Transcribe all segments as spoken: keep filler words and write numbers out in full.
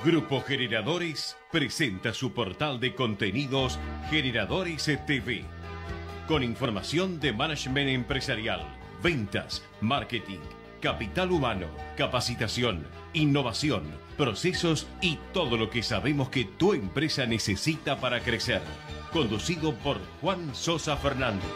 Grupo Generadores presenta su portal de contenidos Generadores T V, con información de management empresarial, ventas, marketing, capital humano, capacitación, innovación, procesos y todo lo que sabemos que tu empresa necesita para crecer. Conducido por Juan Sosa Fernández.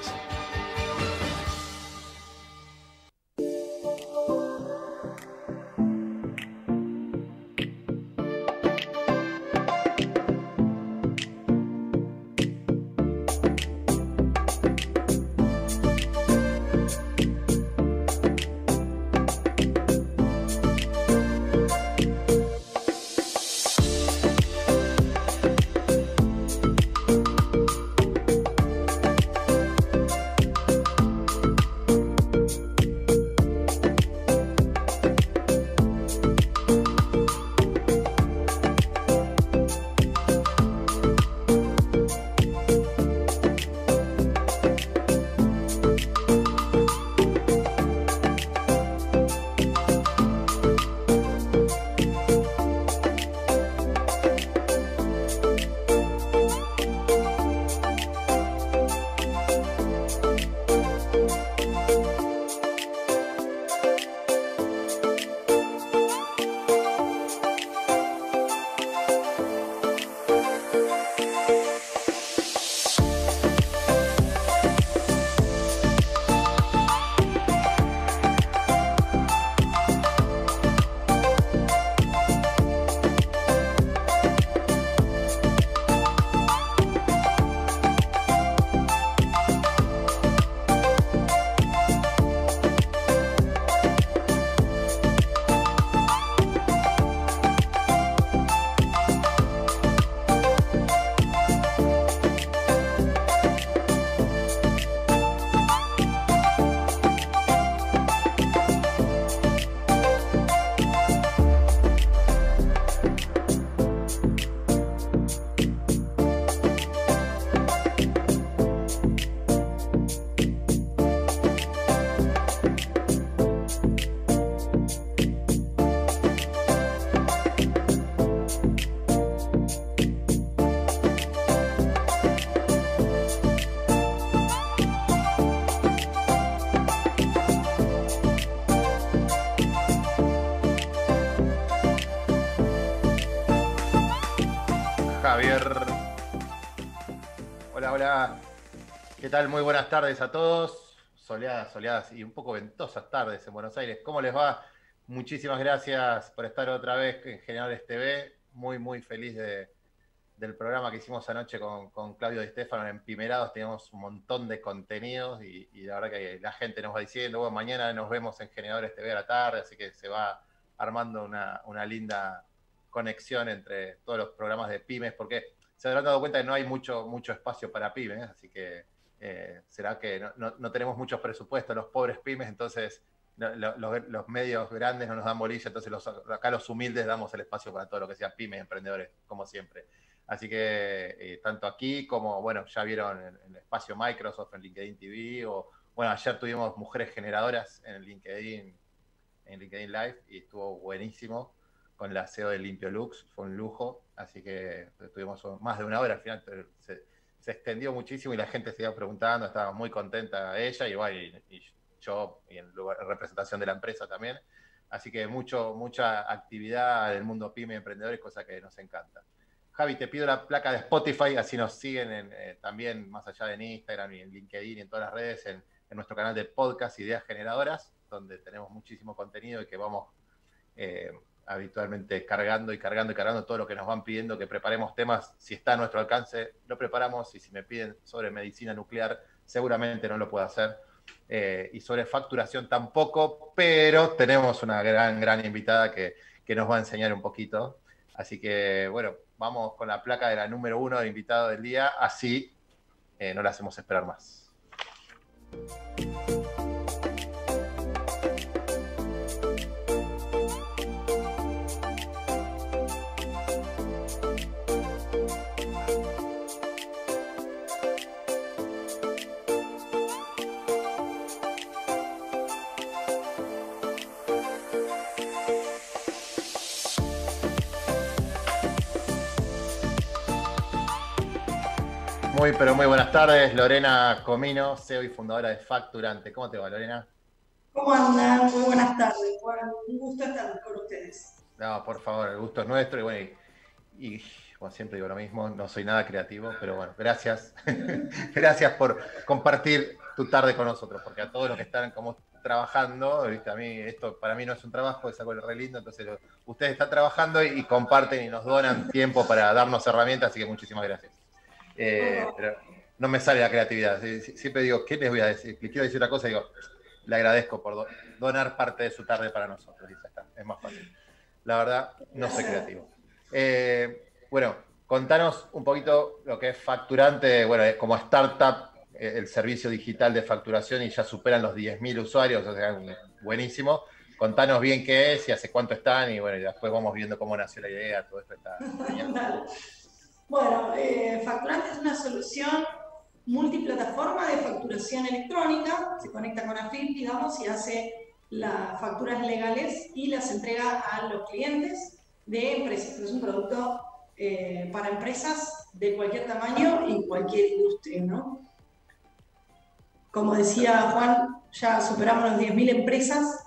Javier. Hola, hola. ¿Qué tal? Muy buenas tardes a todos. Soleadas, soleadas y un poco ventosas tardes en Buenos Aires. ¿Cómo les va? Muchísimas gracias por estar otra vez en Generadores T V. Muy, muy feliz de, del programa que hicimos anoche con, con Claudio Di Stefano en Pimerados. Teníamos un montón de contenidos y, y la verdad que la gente nos va diciendo, bueno, mañana nos vemos en Generadores T V a la tarde, así que se va armando una, una linda conexión entre todos los programas de pymes, porque se habrán dado cuenta que no hay mucho, mucho espacio para pymes, así que eh, será que no, no, no tenemos muchos presupuestos los pobres pymes, entonces no, lo, los, los medios grandes no nos dan bolilla, entonces los, acá los humildes damos el espacio para todo lo que sea pymes, emprendedores, como siempre. Así que eh, tanto aquí como, bueno, ya vieron en, en el espacio Microsoft, en LinkedIn T V, o bueno, ayer tuvimos Mujeres Generadoras en LinkedIn, en LinkedIn Live, y estuvo buenísimo con la C E O de Limpio Lux, fue un lujo, así que estuvimos más de una hora, al final se, se extendió muchísimo y la gente se iba preguntando, estaba muy contenta ella y, bueno, y, y yo y en, lugar, en representación de la empresa también, así que mucho, mucha actividad del mundo pyme y emprendedores, cosa que nos encanta. Javi, te pido la placa de Spotify, así nos siguen en, eh, también más allá de en Instagram y en LinkedIn y en todas las redes, en, en nuestro canal de podcast Ideas Generadoras, donde tenemos muchísimo contenido y que vamos eh, habitualmente cargando y cargando y cargando todo lo que nos van pidiendo que preparemos temas. Si está a nuestro alcance, lo preparamos, y si me piden sobre medicina nuclear, seguramente no lo puedo hacer. Eh, y sobre facturación tampoco, pero tenemos una gran, gran invitada que, que nos va a enseñar un poquito. Así que, bueno, vamos con la placa de la número uno del invitado del día, así eh, no la hacemos esperar más. Muy, pero muy buenas tardes. Lorena Comino, C E O y fundadora de Facturante. ¿Cómo te va, Lorena? ¿Cómo andan? Muy buenas tardes. Bueno, un gusto estar con ustedes. No, por favor, el gusto es nuestro. Y bueno, y, y como siempre digo lo mismo, no soy nada creativo, pero bueno, gracias. Gracias por compartir tu tarde con nosotros, porque a todos los que están como trabajando, ¿viste? A mí esto para mí no es un trabajo, es algo re lindo, entonces lo, ustedes están trabajando y, y comparten y nos donan tiempo para darnos herramientas, así que muchísimas gracias. Eh, pero no me sale la creatividad. Siempre digo, ¿qué les voy a decir? Les quiero decir una cosa y digo, le agradezco por do donar parte de su tarde para nosotros. Y ya está, es más fácil. La verdad, no soy creativo. Eh, bueno, contanos un poquito lo que es Facturante, bueno, como startup, eh, el servicio digital de facturación y ya superan los diez mil usuarios, o sea, buenísimo. Contanos bien qué es y hace cuánto están y bueno, y después vamos viendo cómo nació la idea, todo esto está genial. Bueno, eh, Facturante es una solución multiplataforma de facturación electrónica, se conecta con A F I P, digamos, y hace las facturas legales y las entrega a los clientes de empresas. Es un producto eh, para empresas de cualquier tamaño y cualquier industria, ¿no? Como decía Juan, ya superamos las diez mil empresas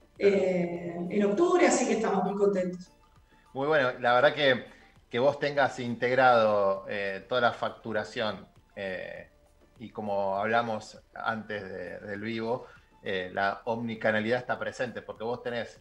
eh, en octubre, así que estamos muy contentos. Muy bueno, la verdad que, que vos tengas integrado eh, toda la facturación eh, y como hablamos antes de, del vivo, eh, la omnicanalidad está presente porque vos tenés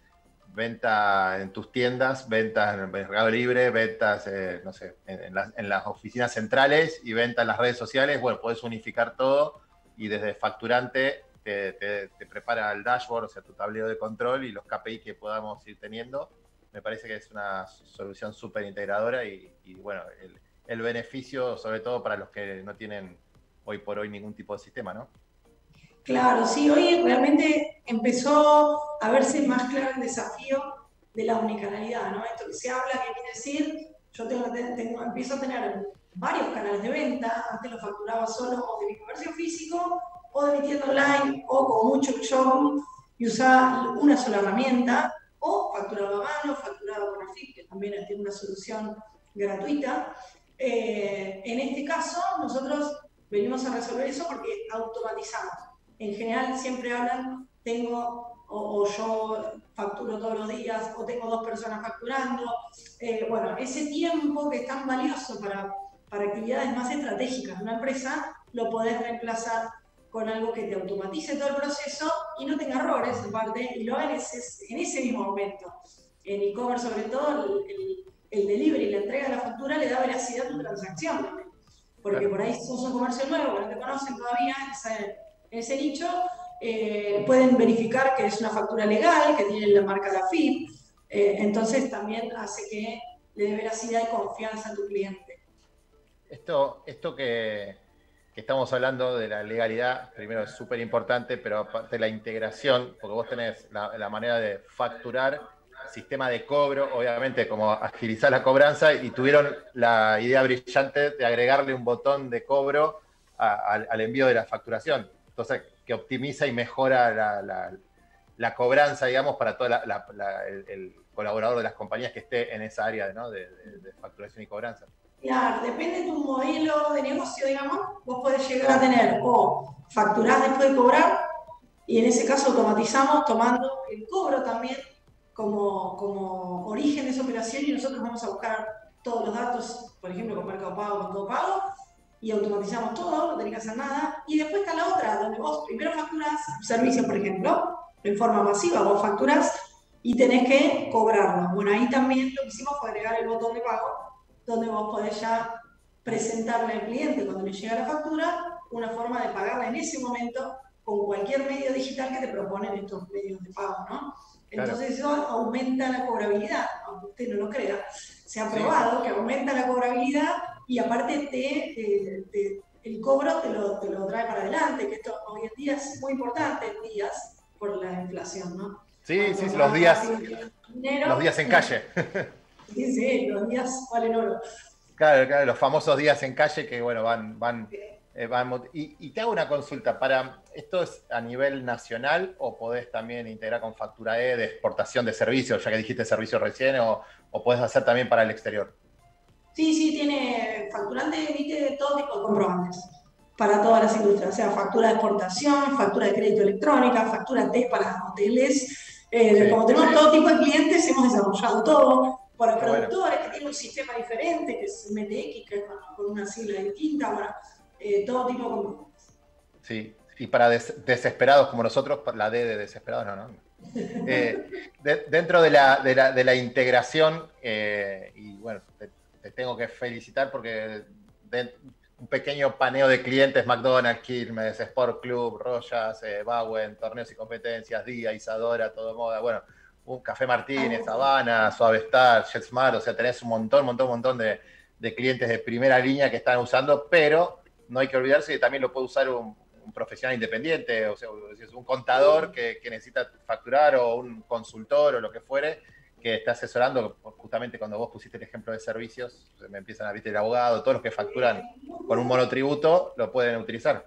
venta en tus tiendas, ventas en el Mercado Libre, ventas, eh, no sé, en, en, las, en las oficinas centrales y ventas en las redes sociales. Bueno, podés unificar todo y desde Facturante te, te, te prepara el dashboard, o sea, tu tablero de control y los K P I que podamos ir teniendo. Me parece que es una solución súper integradora y, y bueno, el, el beneficio, sobre todo para los que no tienen hoy por hoy ningún tipo de sistema, ¿no? Claro, sí, hoy realmente empezó a verse más claro el desafío de la omnicanalidad, ¿no? Esto que se habla, ¿qué quiere decir? Yo tengo, tengo, empiezo a tener varios canales de venta, antes lo facturaba solo o de mi comercio físico, o de mi tienda online, o con mucho shop, y usaba una sola herramienta, o facturaba a mano, facturaba con A F I P, que también tiene una solución gratuita. Eh, en este caso, nosotros venimos a resolver eso porque automatizamos. En general siempre hablan, tengo, o, o yo facturo todos los días, o tengo dos personas facturando. Eh, bueno, ese tiempo que es tan valioso para, para actividades más estratégicas de una empresa, lo podés reemplazar con algo que te automatice todo el proceso y no tenga errores, aparte, y lo hagas en ese mismo momento. En e-commerce, sobre todo, el, el, el delivery, la entrega de la factura le da veracidad a tu transacción. Porque por ahí sos un comercio nuevo, que no te conocen todavía, ese, ese nicho, eh, pueden verificar que es una factura legal, que tiene la marca de A F I P, eh, entonces también hace que le dé veracidad y confianza a tu cliente. Esto, esto que, que estamos hablando de la legalidad, primero es súper importante, pero aparte la integración, porque vos tenés la, la manera de facturar, sistema de cobro, obviamente como agilizar la cobranza, y tuvieron la idea brillante de agregarle un botón de cobro a, a, al envío de la facturación. Entonces, que optimiza y mejora la, la, la cobranza, digamos, para todo la, la, la, el, el colaborador de las compañías que esté en esa área, ¿no? de, de, de facturación y cobranza. Claro, depende de tu modelo de negocio, digamos, vos podés llegar a tener o facturás después de cobrar, y en ese caso automatizamos tomando el cobro también como, como origen de esa operación, y nosotros vamos a buscar todos los datos, por ejemplo, con Mercado Pago, con Todo Pago, y automatizamos todo, no tenés que hacer nada. Y después está la otra, donde vos primero facturás servicios, por ejemplo, en forma masiva, vos facturás y tenés que cobrarlo. Bueno, ahí también lo que hicimos fue agregar el botón de pago, donde vos podés ya presentarle al cliente cuando le llega la factura una forma de pagarla en ese momento con cualquier medio digital que te proponen estos medios de pago, ¿no? Entonces claro, eso aumenta la cobrabilidad, aunque usted no lo crea. Se ha probado sí, que aumenta la cobrabilidad y aparte te, te, te, el cobro te lo, te lo trae para adelante, que esto hoy en día es muy importante en días por la inflación, ¿no? Sí, Cuando sí, los días, dinero, los días en calle. Sí, sí, los días valen oro. Claro, claro, los famosos días en calle que, bueno, van... van, eh, van y, y te hago una consulta, para ¿esto es a nivel nacional o podés también integrar con Factura E de exportación de servicios, ya que dijiste servicio recién, o, o podés hacer también para el exterior? Sí, sí, tiene facturante, emite todo tipo de comprobantes para todas las industrias, o sea, factura de exportación, factura de crédito electrónica, factura T para hoteles. Eh, Sí, como tenemos todo tipo de clientes, hemos desarrollado todo. Para qué bueno. productores que tienen un sistema diferente, que es M T X, que es con, con una sigla distinta, bueno, eh, todo tipo de comprobantes. Sí, y para des desesperados como nosotros, la D de desesperados no, ¿no? Eh, de, dentro de la, de la, de la integración, eh, y bueno, te, te, tengo que felicitar porque de, un pequeño paneo de clientes, McDonald's, Quilmes, Sport Club, Royas, eh, Bauen, Torneos y Competencias, Día, Isadora, Todo Moda, bueno, un Café Martínez, Habana, Suavestar, JetSmart, o sea, tenés un montón, montón, montón de, de clientes de primera línea que están usando, pero no hay que olvidarse que también lo puede usar un un profesional independiente, o sea, un contador que, que necesita facturar o un consultor o lo que fuere, que está asesorando, justamente cuando vos pusiste el ejemplo de servicios, me empiezan a ver el abogado, todos los que facturan con un monotributo lo pueden utilizar.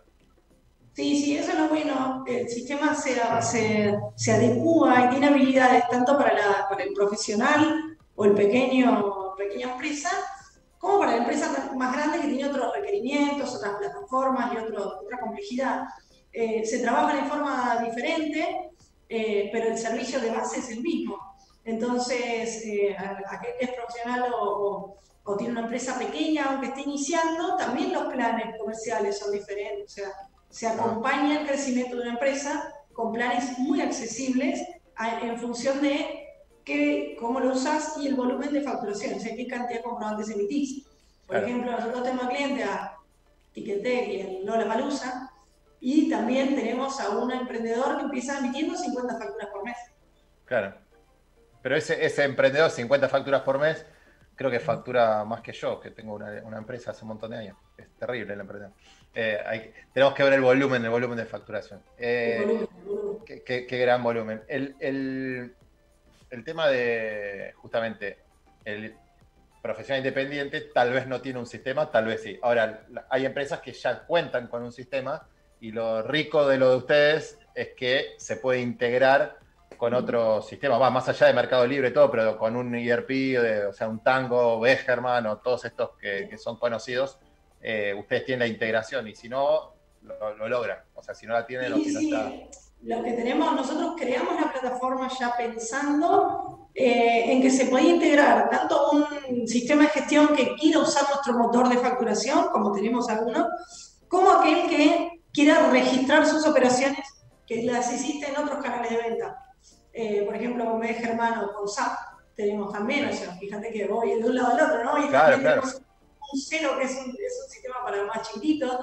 Sí, sí, eso es lo bueno. El sistema se, se, se adecúa y tiene habilidades tanto para, la, para el profesional o el pequeño, pequeña empresa, como para la empresa más grande que tiene otros requerimientos, otras plataformas y otro, otra complejidad. Eh, se trabaja de forma diferente, eh, pero el servicio de base es el mismo. Entonces, eh, aquel que es profesional o, o, o tiene una empresa pequeña, aunque esté iniciando, también los planes comerciales son diferentes. O sea, se acompaña el crecimiento de una empresa con planes muy accesibles a, en función de que, cómo lo usas y el volumen de facturación, o sea, qué cantidad de comprobantes emitís. Por claro. ejemplo, nosotros tenemos cliente a Ticketek y el Lollapalooza, y también tenemos a un emprendedor que empieza emitiendo cincuenta facturas por mes. Claro. Pero ese, ese emprendedor, cincuenta facturas por mes, creo que factura más que yo, que tengo una, una empresa hace un montón de años. Es terrible el emprendedor. Eh, hay, tenemos que ver el volumen, el volumen de facturación. Eh, el volumen, el volumen. Qué, qué, qué gran volumen. El, el, el tema de, justamente, el profesional independiente tal vez no tiene un sistema, tal vez sí. Ahora, hay empresas que ya cuentan con un sistema y lo rico de lo de ustedes es que se puede integrar con otro sistema, va más allá de Mercado Libre y todo, pero con un E R P, de, o sea, un Tango, Begerman o todos estos que, que son conocidos, eh, ustedes tienen la integración y si no, lo, lo logran. O sea, si no la tienen sí, o si no sí. está... Lo que tenemos, nosotros creamos la plataforma ya pensando eh, en que se puede integrar tanto un sistema de gestión que quiera usar nuestro motor de facturación, como tenemos algunos, como aquel que quiera registrar sus operaciones que las hiciste en otros canales de venta. Eh, por ejemplo, con B Germán o con S A P tenemos también, o sea, fíjate que voy de un lado al otro, ¿no? Y claro, también claro. tenemos un cero que es un, es un sistema para más chiquititos,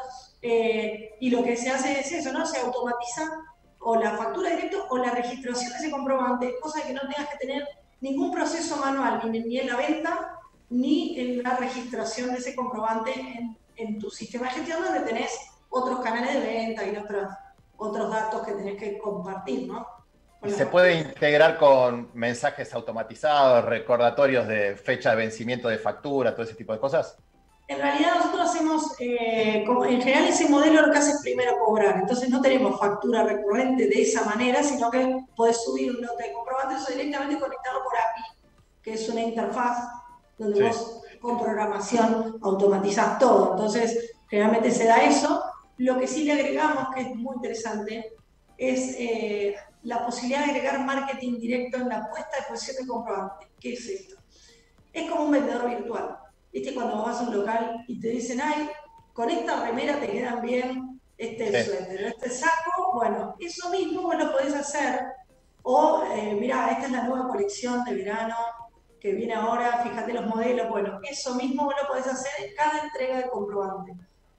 eh, y lo que se hace es eso, ¿no? Se automatiza o la factura directa o la registración de ese comprobante, cosa que no tengas que tener ningún proceso manual, ni, ni en la venta, ni en la registración de ese comprobante en, en tu sistema de gestión, donde tenés otros canales de venta y otros, otros datos que tenés que compartir, ¿no? ¿Y se puede integrar con mensajes automatizados, recordatorios de fecha de vencimiento de factura, todo ese tipo de cosas? En realidad nosotros hacemos, eh, como en general ese modelo lo que hace es primero cobrar, entonces no tenemos factura recurrente de esa manera, sino que podés subir un lote de comprobantes o directamente conectarlo por A P I, que es una interfaz donde sí. vos con programación automatizás todo, entonces generalmente se da eso. Lo que sí le agregamos, que es muy interesante, es eh, la posibilidad de agregar marketing directo en la puesta de posición de comprobante. ¿Qué es esto? Es como un vendedor virtual. ¿Viste? Cuando vas a un local y te dicen, ay, con esta remera te quedan bien este sí. suéter, este saco, bueno, eso mismo vos lo podés hacer. O, eh, mirá, esta es la nueva colección de verano que viene ahora, fíjate los modelos, bueno, eso mismo vos lo podés hacer en cada entrega de comprobante.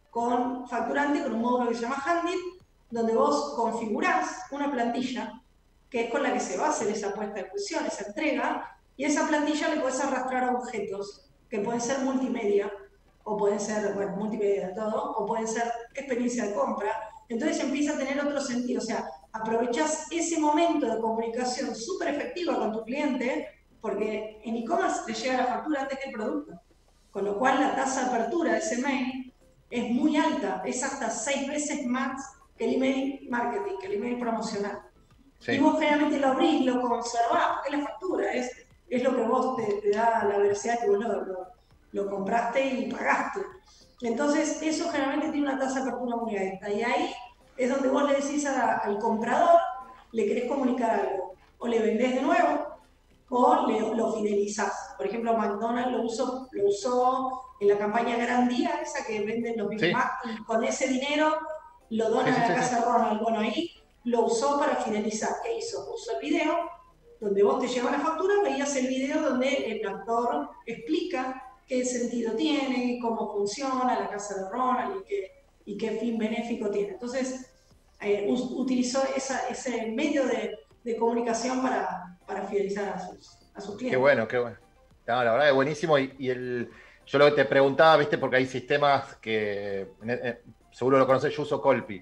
Con facturante, con un módulo que se llama Handit, donde vos configurás una plantilla, que es con la que se va a hacer esa puesta de posición, esa entrega, y esa plantilla le podés arrastrar objetos que pueden ser multimedia, o pueden ser, bueno, multimedia de todo, o pueden ser experiencia de compra. Entonces empieza a tener otro sentido, o sea, aprovechás ese momento de comunicación súper efectiva con tu cliente, porque en e-commerce le llega la factura antes que el producto, con lo cual la tasa de apertura de ese mail es muy alta, es hasta seis veces más que el email marketing, que el email promocional. Sí. Y vos generalmente lo abrís, lo conservás, porque es la factura, es, es lo que vos te, te da la veracidad que vos lo, lo, lo compraste y pagaste. Entonces, eso generalmente tiene una tasa de apertura muy alta. Y ahí es donde vos le decís a, al comprador, le querés comunicar algo. O le vendés de nuevo, o le, lo fidelizás. Por ejemplo, McDonald's lo usó, lo usó en la campaña Gran Día, esa que venden los Big Sí. Mac, y con ese dinero lo donan Sí, sí, a la sí, casa sí. de Ronald. Bueno, ahí lo usó para fidelizar. ¿Qué hizo? Puso el video, donde vos te llevas la factura, veías el video donde el actor explica qué sentido tiene, cómo funciona la casa de Ronald y qué, y qué fin benéfico tiene. Entonces, eh, utilizó esa, ese medio de, de comunicación para, para fidelizar a sus, a sus clientes. Qué bueno, qué bueno. No, la verdad es buenísimo. Y, y el, yo lo que te preguntaba, viste, porque hay sistemas que eh, seguro lo conoces, yo uso Colpi.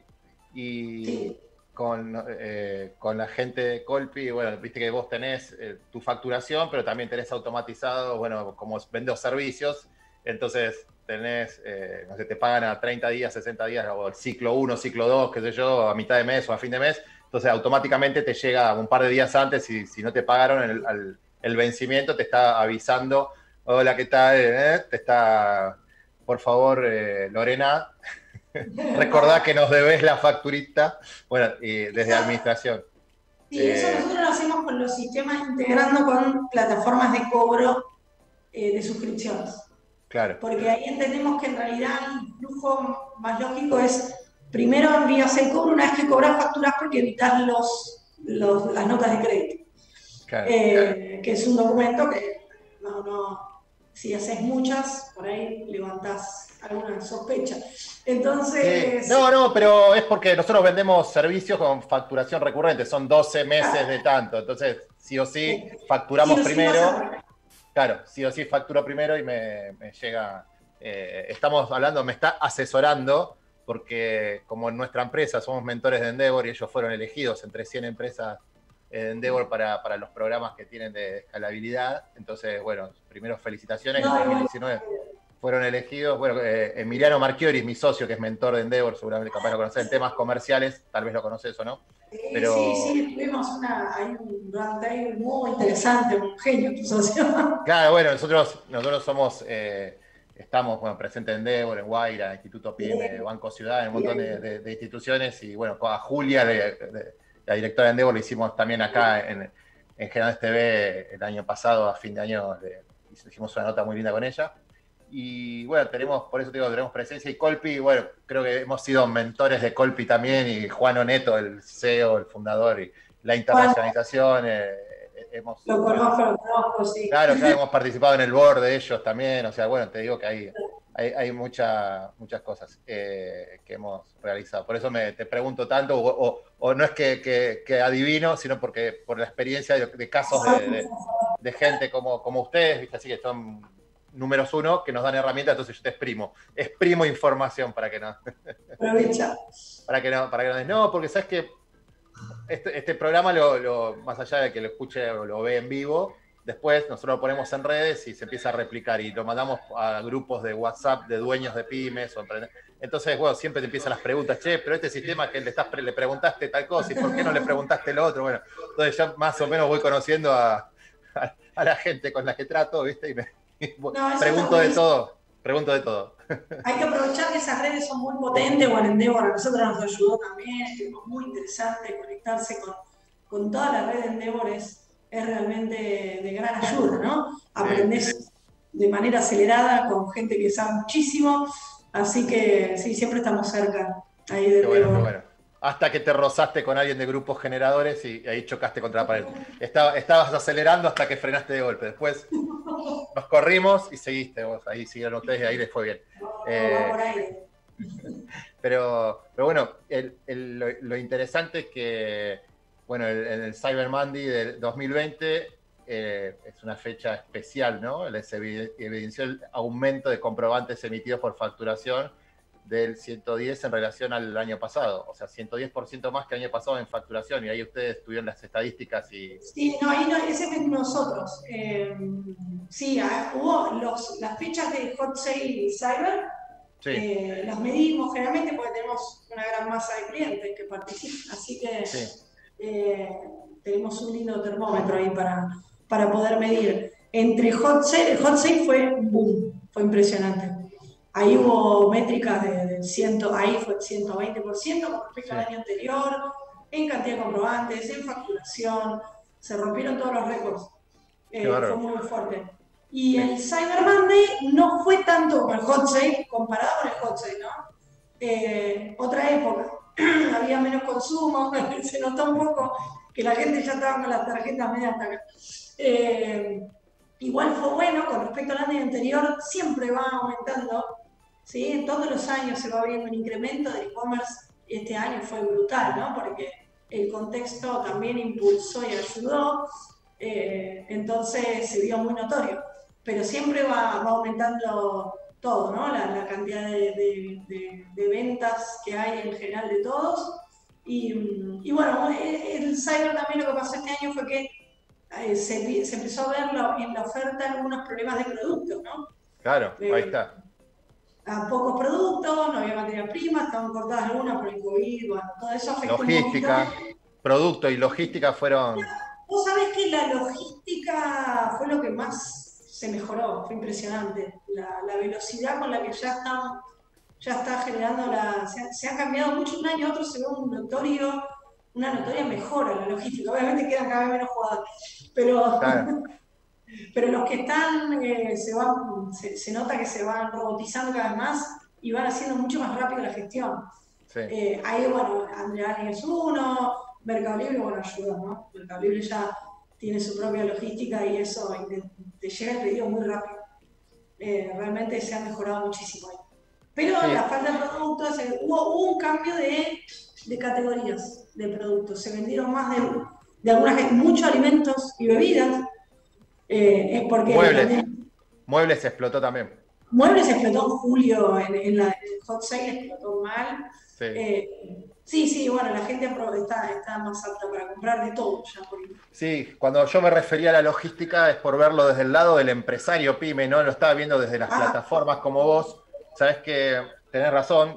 Y Sí. con, eh, con la gente de Colpi, bueno, viste que vos tenés eh, tu facturación, pero también tenés automatizado, bueno, como vendo servicios, entonces tenés, eh, no sé, te pagan a treinta días, sesenta días, o el ciclo uno, ciclo dos, qué sé yo, a mitad de mes o a fin de mes, entonces automáticamente te llega un par de días antes y si no te pagaron el, el, el vencimiento, te está avisando, hola, ¿qué tal? ¿Eh? Te está, por favor, eh, Lorena, recordá que nos debes la facturita, bueno, y desde administración. Sí, eh, eso nosotros lo hacemos con los sistemas integrando con plataformas de cobro eh, de suscripciones. Claro. Porque ahí entendemos que en realidad el flujo más lógico es, primero envías el cobro, una vez que cobras facturas porque evitas los, los, las notas de crédito. Claro. Eh, que es un documento que no, no, si haces muchas, por ahí levantás alguna sospecha. Entonces... Sí. No, no, pero es porque nosotros vendemos servicios con facturación recurrente, son doce meses de tanto, entonces sí o sí facturamos sí o primero. Sí claro, sí o sí facturo primero y me, me llega... Eh, estamos hablando, me está asesorando, porque como en nuestra empresa somos mentores de Endeavor y ellos fueron elegidos entre cien empresas de Endeavor para, para los programas que tienen de escalabilidad, entonces, bueno, primero felicitaciones, en dos mil diecinueve fueron elegidos, bueno, eh, Emiliano Marchiori, mi socio, que es mentor de Endeavor, seguramente capaz lo conocer en temas comerciales, tal vez lo conoces o no. Pero... Sí, sí, tuvimos una, hay un roundtable muy interesante, un genio tu socio. Claro, bueno, nosotros, nosotros somos, eh, estamos bueno, presentes en Endeavor, en Guaira, Instituto P Y M, Banco Ciudad, en un montón de, de, de instituciones, y bueno, a Julia, de, de, la directora de Endeavor, lo hicimos también acá en, en Generales T V el año pasado, a fin de año, le, hicimos una nota muy linda con ella. Y bueno, tenemos, por eso te digo, tenemos presencia. Y Colpi, bueno, creo que hemos sido mentores de Colpi también, y Juan Oneto, el C E O, el fundador, y la internacionalización. Eh, hemos, lo conozco, lo conozco, sí. Claro, claro, hemos participado en el board de ellos también. O sea, bueno, te digo que hay, hay, hay mucha, muchas cosas eh, que hemos realizado. Por eso me, te pregunto tanto, o, o, o no es que, que, que adivino, sino porque por la experiencia de, de casos de, de, de gente como, como ustedes, ¿viste? Así que son números uno, que nos dan herramientas, entonces yo te exprimo, exprimo información para que no... Aprovecha. para que no, para que no des, no, porque sabes que este, este programa, lo, lo, más allá de que lo escuche o lo ve en vivo, después nosotros lo ponemos en redes y se empieza a replicar, y lo mandamos a grupos de WhatsApp de dueños de pymes, o entonces, bueno, siempre te empiezan las preguntas, che, pero este sistema que le, estás, le preguntaste tal cosa, ¿y por qué no le preguntaste lo otro? Bueno, entonces ya más o menos voy conociendo a, a, a la gente con la que trato, ¿viste? Y me... No, pregunto de todo, pregunto de todo. Hay que aprovechar que esas redes son muy potentes. Bueno, Endeavor a nosotros nos ayudó también, es muy interesante conectarse con, con toda la red de Endeavor, es, es realmente de gran ayuda, ¿no? Aprendés sí. de manera acelerada con gente que sabe muchísimo, así que sí, siempre estamos cerca ahí de Endeavor. Bueno, bueno. Hasta que te rozaste con alguien de grupos generadores y ahí chocaste contra la pared. Estaba, estabas acelerando hasta que frenaste de golpe. Después nos corrimos y seguiste vos. Ahí siguieron ustedes y ahí les fue bien. Eh, pero, pero bueno, el, el, lo, lo interesante es que, bueno, el, el Cyber Monday del dos mil veinte eh, es una fecha especial, ¿no? Les evidenció el aumento de comprobantes emitidos por facturación del ciento diez en relación al año pasado, o sea, ciento diez por ciento más que el año pasado en facturación, y ahí ustedes tuvieron las estadísticas y... Sí, no, ahí no, ese es nosotros. Eh, sí, hubo los, las fechas de Hot Sale y Cyber, sí. eh, las medimos generalmente porque tenemos una gran masa de clientes que participan, así que sí. eh, tenemos un lindo termómetro ahí para, para poder medir. Entre Hot Sale, el Hot Sale fue un boom. fue impresionante. Ahí hubo métricas de, de cien, ahí fue ciento veinte por ciento con respecto Sí. al año anterior, en cantidad de comprobantes, en facturación, se rompieron todos los récords. Qué Eh, fue bárbaro. muy fuerte. Y Sí. el Cyber Monday no fue tanto como el Hot Sale, comparado con el Hot Sale, ¿no? Eh, otra época, había menos consumo, se notó un poco que la gente ya estaba con las tarjetas medio hasta acá. Eh, igual fue bueno, con respecto al año anterior, siempre va aumentando, ¿sí? Todos los años se va viendo un incremento del e-commerce, este año fue brutal, ¿no? Porque el contexto también impulsó y ayudó, eh, entonces se vio muy notorio, pero siempre va, va aumentando todo, ¿no? La, la cantidad de, de, de, de ventas que hay en general de todos. Y, y bueno, el, el Cyber también lo que pasó este año fue que eh, se, se, empezó a ver la, en la oferta algunos problemas de productos, ¿no? Claro, Eh, ahí está. A pocos productos, no había materia prima, estaban cortadas algunas por el COVID, bueno, todo eso afectó Logística, un poquito. producto y logística fueron... Vos sabés que la logística fue lo que más se mejoró, fue impresionante. La, la velocidad con la que ya está, ya está generando la... Se ha, se ha cambiado mucho un año a otro, se ve un notorio, una notoria mejora en la logística. Obviamente quedan cada vez menos jugadores, pero, Claro. pero los que están, eh, se, van, se, se nota que se van robotizando cada vez más y van haciendo mucho más rápido la gestión. Sí. Eh, ahí, bueno, Andrea es uno, Mercado Libre, bueno, ayuda, ¿no? Mercado Libre ya tiene su propia logística y eso, y te, te llega el pedido muy rápido. Eh, realmente se ha mejorado muchísimo ahí. Pero Sí. la falta de productos, eh, hubo, hubo un cambio de, de categorías de productos. Se vendieron más de, de algunas, muchos alimentos y bebidas. Eh, es porque Muebles. también, Muebles explotó también. Muebles explotó en julio, en, en, la, en el hot sale explotó mal. Sí. Eh, sí, sí, bueno, la gente está, está más apta para comprar de todo ya. Por Sí, cuando yo me refería a la logística es por verlo desde el lado del empresario pyme, no lo estaba viendo desde las ah. plataformas como vos. Sabés que tenés razón,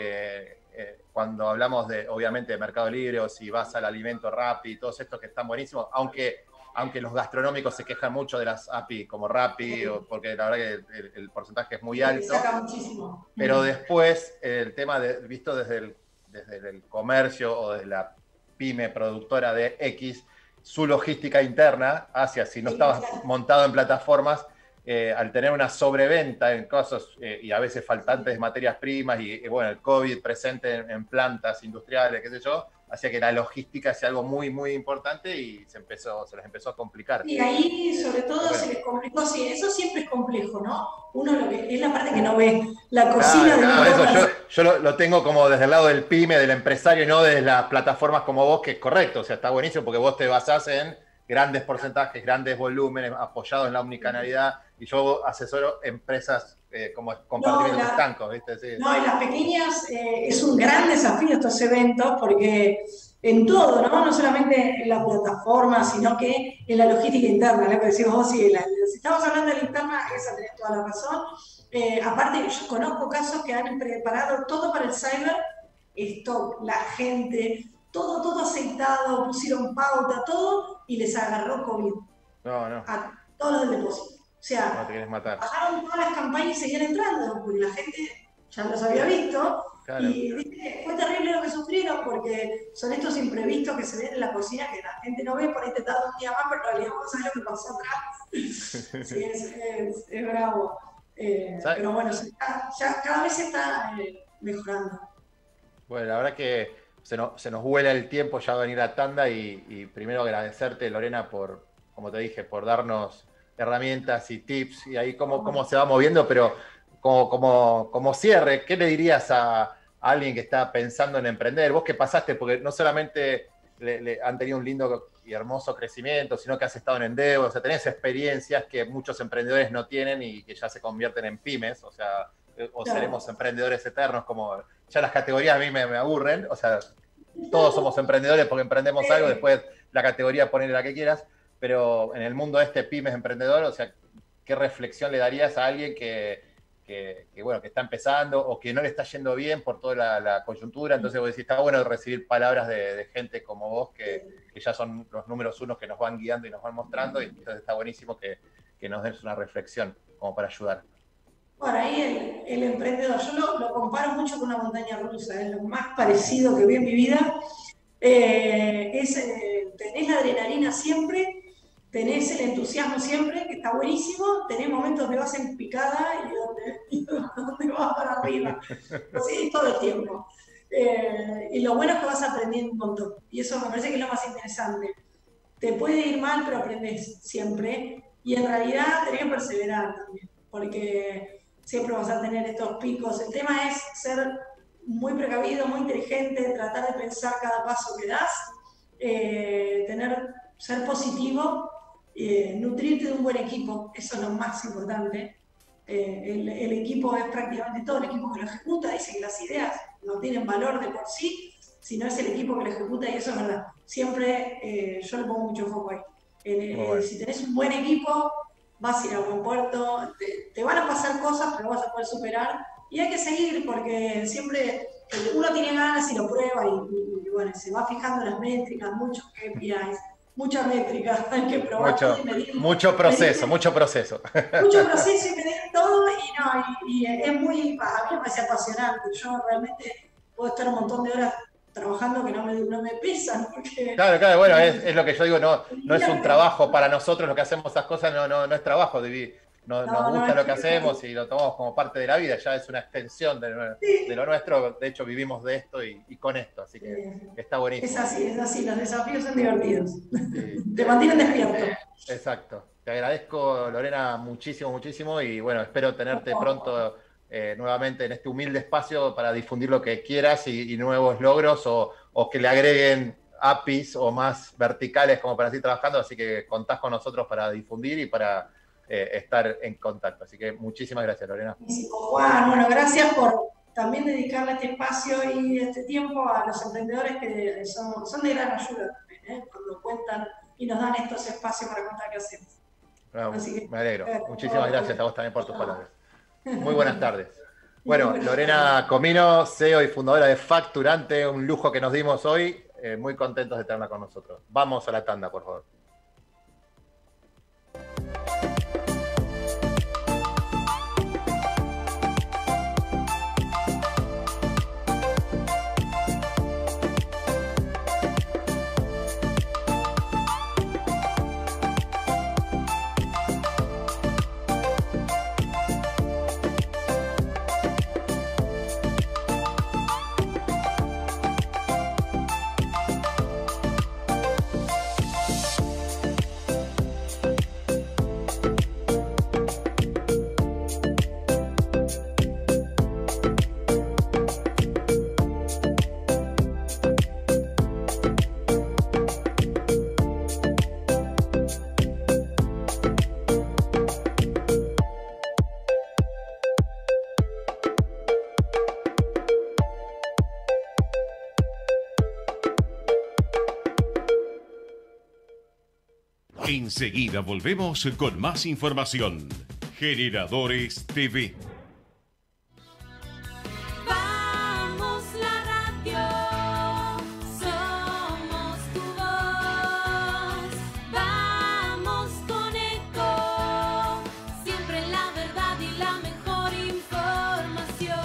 eh, eh, cuando hablamos de, obviamente, de Mercado Libre o si vas al alimento Rappi y todos estos que están buenísimos, aunque, aunque los gastronómicos se quejan mucho de las A P I como Rappi, o, porque la verdad que el, el porcentaje es muy alto. Saca muchísimo. Pero después, el tema de, visto desde el, desde el comercio o desde la pyme productora de X, su logística interna hacia, si no estabas montado en plataformas, eh, al tener una sobreventa en casos eh, y a veces faltantes de materias primas y, y bueno, el COVID presente en, en plantas industriales, qué sé yo, hacía que la logística sea algo muy, muy importante y se, empezó, se les empezó a complicar. Y ahí, sobre todo, bueno, se les complicó. Sí, eso siempre es complejo, ¿no? Uno lo que es la parte que no ve, la cocina. Claro, de por eso yo, yo lo, lo tengo como desde el lado del pyme, del empresario, y no desde las plataformas como vos, que es correcto. O sea, está buenísimo porque vos te basás en grandes porcentajes, grandes volúmenes, apoyados en la omnicanalidad, y yo asesoro empresas eh, como compartimentos no, estancos, ¿viste? Sí. No, en las pequeñas eh, es un gran desafío estos eventos porque en todo, ¿no? No solamente en la plataforma, sino que en la logística interna, ¿no? Que decimos vos, sí, la, si estamos hablando de la interna, esa tenés toda la razón. Eh, aparte, yo conozco casos que han preparado todo para el cyber, stock, la gente, todo, todo aceitado, pusieron pauta, todo, y les agarró COVID. No, no. A todos los del depósito. O sea, no te querés matar. bajaron todas las campañas y seguían entrando, porque la gente ya los había visto. Claro. Y ¿viste? Fue terrible lo que sufrieron, porque son estos imprevistos que se ven en la cocina que la gente no ve, por ahí te tarda un día más, pero en realidad vos sabés lo que pasó atrás. Sí, es, es, es bravo. Eh, pero bueno, ya, ya cada vez se está eh, mejorando. Bueno, la verdad que se nos, se nos vuela el tiempo, ya va a venir a tanda y, y primero agradecerte, Lorena, por, como te dije, por darnos herramientas y tips y ahí cómo, cómo se va moviendo, pero como, como, como cierre, ¿qué le dirías a, a alguien que está pensando en emprender? Vos que pasaste, porque no solamente le, le han tenido un lindo y hermoso crecimiento, sino que has estado en Endeavor, o sea, tenés experiencias que muchos emprendedores no tienen y que ya se convierten en pymes, o sea, o claro. seremos emprendedores eternos, como ya las categorías a mí me, me aburren, o sea, todos somos emprendedores porque emprendemos algo, después la categoría ponele la que quieras, pero en el mundo este pymes emprendedor, o sea, ¿qué reflexión le darías a alguien que, que, que bueno, que está empezando o que no le está yendo bien por toda la, la coyuntura? Entonces vos decís, está bueno recibir palabras de, de gente como vos que, que ya son los números unos que nos van guiando y nos van mostrando, y entonces está buenísimo que, que nos des una reflexión como para ayudar. Bueno, ahí el, el emprendedor, yo lo, lo comparo mucho con una montaña rusa, es lo más parecido que vi en mi vida. Eh, es, eh, tenés la adrenalina siempre, tenés el entusiasmo siempre, que está buenísimo, tenés momentos donde vas en picada y donde, y donde vas para arriba, así todo el tiempo. Eh, y lo bueno es que vas aprendiendo un montón, y eso me parece que es lo más interesante. Te puede ir mal, pero aprendes siempre, y en realidad tenés que perseverar también, porque siempre vas a tener estos picos. El tema es ser muy precavido, muy inteligente, tratar de pensar cada paso que das, eh, tener, ser positivo, eh, nutrirte de un buen equipo, eso es lo más importante. Eh, el, el equipo es prácticamente todo, el equipo que lo ejecuta, dice que las ideas no tienen valor de por sí, sino es el equipo que lo ejecuta, y eso es verdad. Siempre eh, yo le pongo mucho foco ahí. Eh, bueno. Si tenés un buen equipo, vas a ir a buen puerto, te, te van a pasar cosas, pero vas a poder superar. Y hay que seguir, porque siempre uno tiene ganas y lo prueba, y, y, y bueno, se va fijando en las métricas, muchos K P Is, muchas métricas, hay que probar mucho, todo y medir. Mucho proceso, medir, mucho proceso. Mucho proceso y medir todo, y no, y, y es muy, a mí me parece apasionante. Yo realmente puedo estar un montón de horas trabajando que no me, no me pesan. Porque, claro, claro, bueno, es, es lo que yo digo, no, no es un trabajo para nosotros lo que hacemos esas cosas, no, no, no es trabajo, de, no, no, nos gusta no, lo que hacemos y lo tomamos como parte de la vida, ya es una extensión de, sí. de lo nuestro, de hecho vivimos de esto y, y con esto, así que sí. Está buenísimo. Es así, es así, los desafíos son divertidos, sí. Te mantienen despierto. Exacto, te agradezco, Lorena, muchísimo, muchísimo, y bueno, espero tenerte oh. pronto eh, nuevamente en este humilde espacio para difundir lo que quieras y, y nuevos logros, o, o que le agreguen A P Is o más verticales como para seguir trabajando, así que contás con nosotros para difundir y para eh, estar en contacto. Así que muchísimas gracias, Lorena. Juan, bueno, gracias por también dedicarle este espacio y este tiempo a los emprendedores que son, son de gran ayuda también, ¿eh? Cuando cuentan y nos dan estos espacios para contar qué hacemos. Bueno, que, me alegro. Eh, Muchísimas oh, gracias a vos también por tus palabras. Muy buenas tardes. Bueno, Lorena Comino, C E O y fundadora de Facturante, un lujo que nos dimos hoy. Eh, muy contentos de tenerla con nosotros. Vamos a la tanda, por favor. Enseguida volvemos con más información. Generadores T V. Vamos la radio, somos tu voz. Vamos con Eco, siempre la verdad y la mejor información.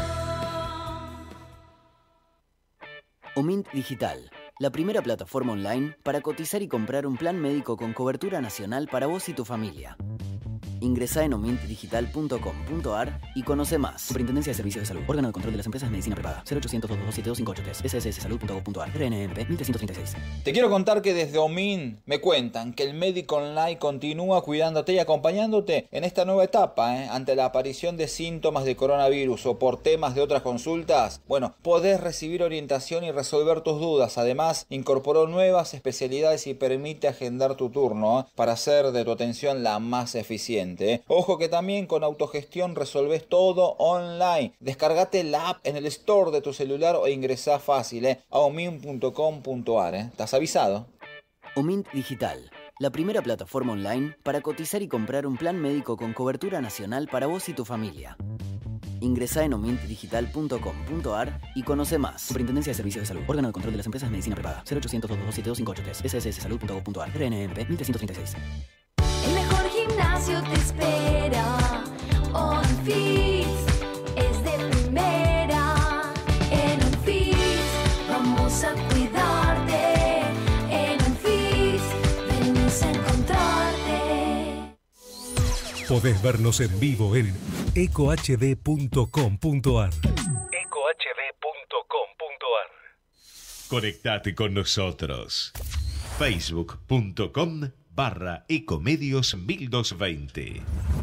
Omint Digital, la primera plataforma online para cotizar y comprar un plan médico con cobertura nacional para vos y tu familia. Ingresá en omint digital punto com punto a r y conoce más. Superintendencia de Servicios de Salud. Órgano de Control de las Empresas de Medicina Prepaga. cero ochocientos, dos dos siete, dos cinco ocho tres. s s s salud punto gov punto a r. R N M P mil trescientos treinta y seis. Te quiero contar que desde Omint me cuentan que el médico online continúa cuidándote y acompañándote en esta nueva etapa, ¿eh? Ante la aparición de síntomas de coronavirus o por temas de otras consultas. Bueno, podés recibir orientación y resolver tus dudas. Además, incorporó nuevas especialidades y permite agendar tu turno, ¿eh? Para hacer de tu atención la más eficiente. Ojo que también con autogestión resolvés todo online. Descargate la app en el store de tu celular o ingresá fácil eh, a omint punto com punto a r. ¿eh? ¿Estás avisado? Omint Digital, la primera plataforma online para cotizar y comprar un plan médico con cobertura nacional para vos y tu familia. Ingresá en omint digital punto com punto a r y conoce más. Superintendencia de Servicios de Salud. Órgano de Control de las Empresas de Medicina Prepaga. cero ochocientos, dos dos siete, dos cinco ocho tres. s s s salud punto gov punto a r. R N M P mil trescientos treinta y seis. El mejor gimnasio te espera. On Fit. Podés vernos en vivo en eco h d punto com punto a r. eco h d punto com punto a r. Conectate con nosotros. Facebook.com barra Ecomedios mil doscientos veinte.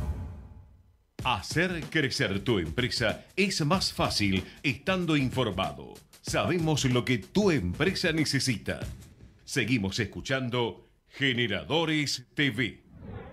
Hacer crecer tu empresa es más fácil estando informado. Sabemos lo que tu empresa necesita. Seguimos escuchando Generadores T V.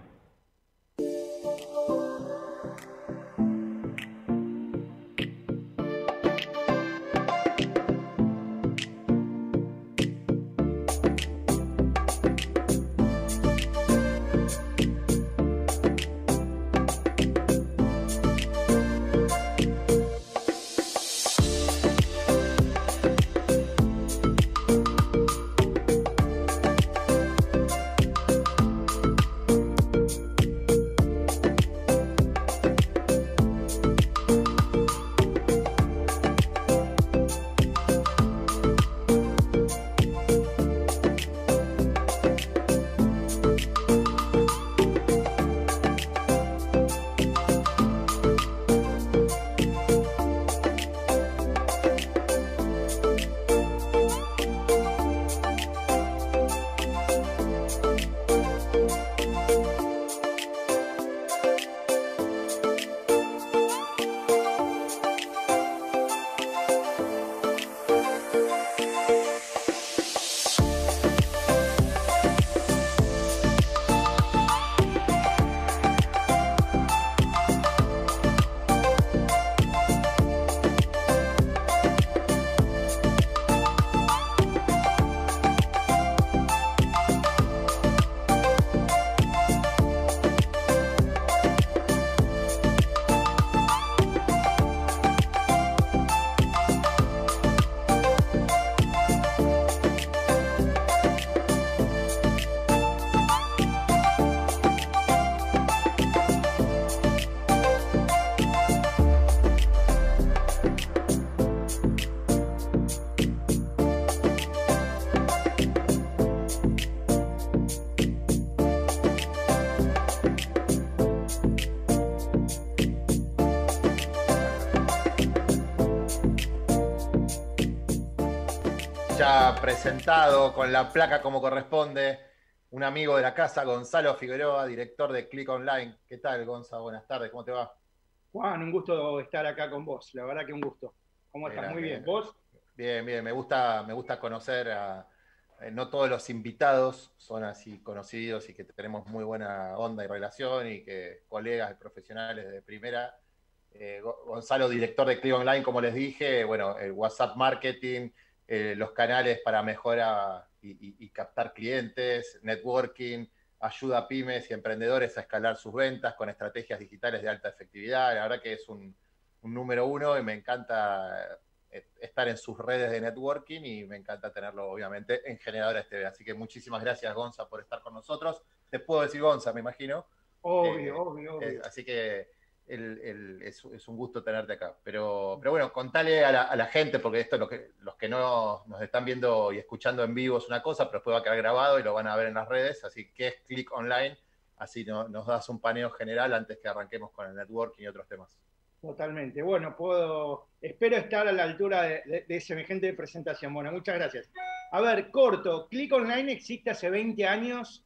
Ya presentado con la placa como corresponde, un amigo de la casa, Gonzalo Figueroa, director de Click Online. ¿Qué tal, Gonza? Buenas tardes, ¿cómo te va? Juan, un gusto estar acá con vos, la verdad que un gusto. ¿Cómo estás? Bien, Muy bien. bien. ¿Vos? Bien, bien, me gusta, me gusta conocer a... eh, no todos los invitados son así conocidos y que tenemos muy buena onda y relación y que colegas y profesionales de primera. Eh, Go- Gonzalo, director de Click Online, como les dije, bueno, el WhatsApp Marketing, eh, los canales para mejora y, y- y captar clientes, networking, ayuda a pymes y emprendedores a escalar sus ventas con estrategias digitales de alta efectividad. La verdad que es un, un número uno y me encanta eh, estar en sus redes de networking y me encanta tenerlo, obviamente, en Generadores T V. Así que muchísimas gracias, Gonza, por estar con nosotros. Te puedo decir Gonza, me imagino. Obvio, Eh, obvio, obvio. eh, así que el- el- es, es un gusto tenerte acá. Pero, pero bueno, contale a la, a la gente, porque esto lo que, los que no nos están viendo y escuchando en vivo es una cosa, pero después va a quedar grabado y lo van a ver en las redes. Así que es Click Online. Así no- nos das un paneo general antes que arranquemos con el networking y otros temas. Totalmente. Bueno, puedo, espero estar a la altura de, de- de semejante presentación. Bueno, muchas gracias. A ver, corto, Click Online existe hace veinte años,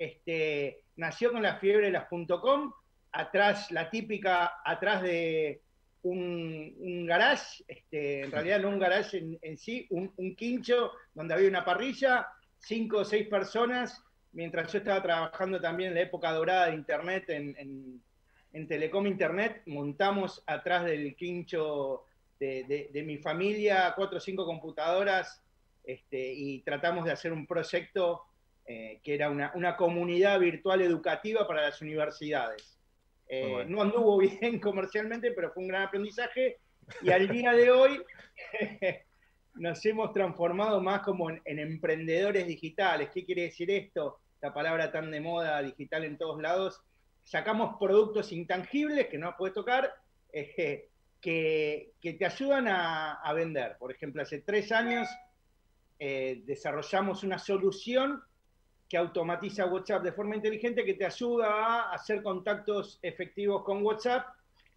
este, nació con la fiebre de las .com, atrás, la típica, atrás de un, un garage, este, en realidad no un garage en, en sí, un, un quincho donde había una parrilla, cinco o seis personas, mientras yo estaba trabajando también en la época dorada de Internet en, en en Telecom Internet, montamos atrás del quincho de, de- de mi familia cuatro o cinco computadoras, este, y tratamos de hacer un proyecto eh, que era una, una comunidad virtual educativa para las universidades. Eh, Muy bueno. No anduvo bien comercialmente, pero fue un gran aprendizaje, y al día de hoy nos hemos transformado más como en, en emprendedores digitales. ¿Qué quiere decir esto? La palabra tan de moda, digital en todos lados. Sacamos productos intangibles que no puedes tocar, eh, que, que te ayudan a, a vender. Por ejemplo, hace tres años eh, desarrollamos una solución que automatiza WhatsApp de forma inteligente, que te ayuda a hacer contactos efectivos con WhatsApp.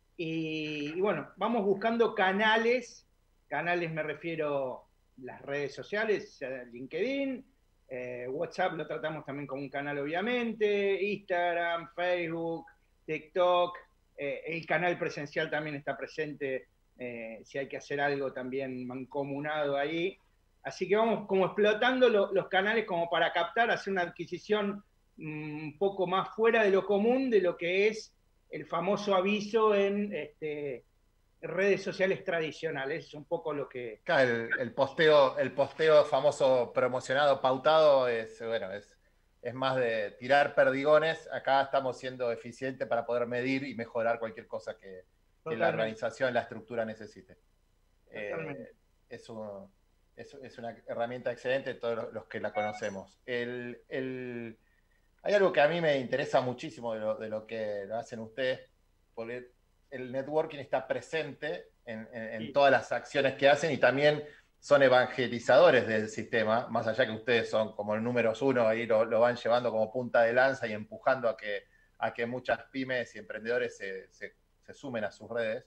Y, y bueno, vamos buscando canales, canales me refiero las redes sociales, LinkedIn, eh, WhatsApp lo tratamos también como un canal obviamente, Instagram, Facebook, TikTok, eh, el canal presencial también está presente, eh, si hay que hacer algo también mancomunado ahí. Así que vamos como explotando lo, los canales como para captar, hacer una adquisición mmm, un poco más fuera de lo común, de lo que es el famoso aviso en este, redes sociales tradicionales. Es un poco lo que... Claro, el, el posteo, el posteo famoso promocionado, pautado, es, bueno, es, es más de tirar perdigones. Acá estamos siendo eficientes para poder medir y mejorar cualquier cosa que, que la organización, la estructura necesite. Eh, es, un, es, es una herramienta excelente, todos los que la conocemos. El, el, hay algo que a mí me interesa muchísimo de lo, de lo que lo hacen ustedes, porque el networking está presente en, en, en sí. todas las acciones que hacen y también son evangelizadores del sistema, más allá que ustedes son como el números uno, ahí lo, lo van llevando como punta de lanza y empujando a que, a que muchas pymes y emprendedores se, se, se sumen a sus redes,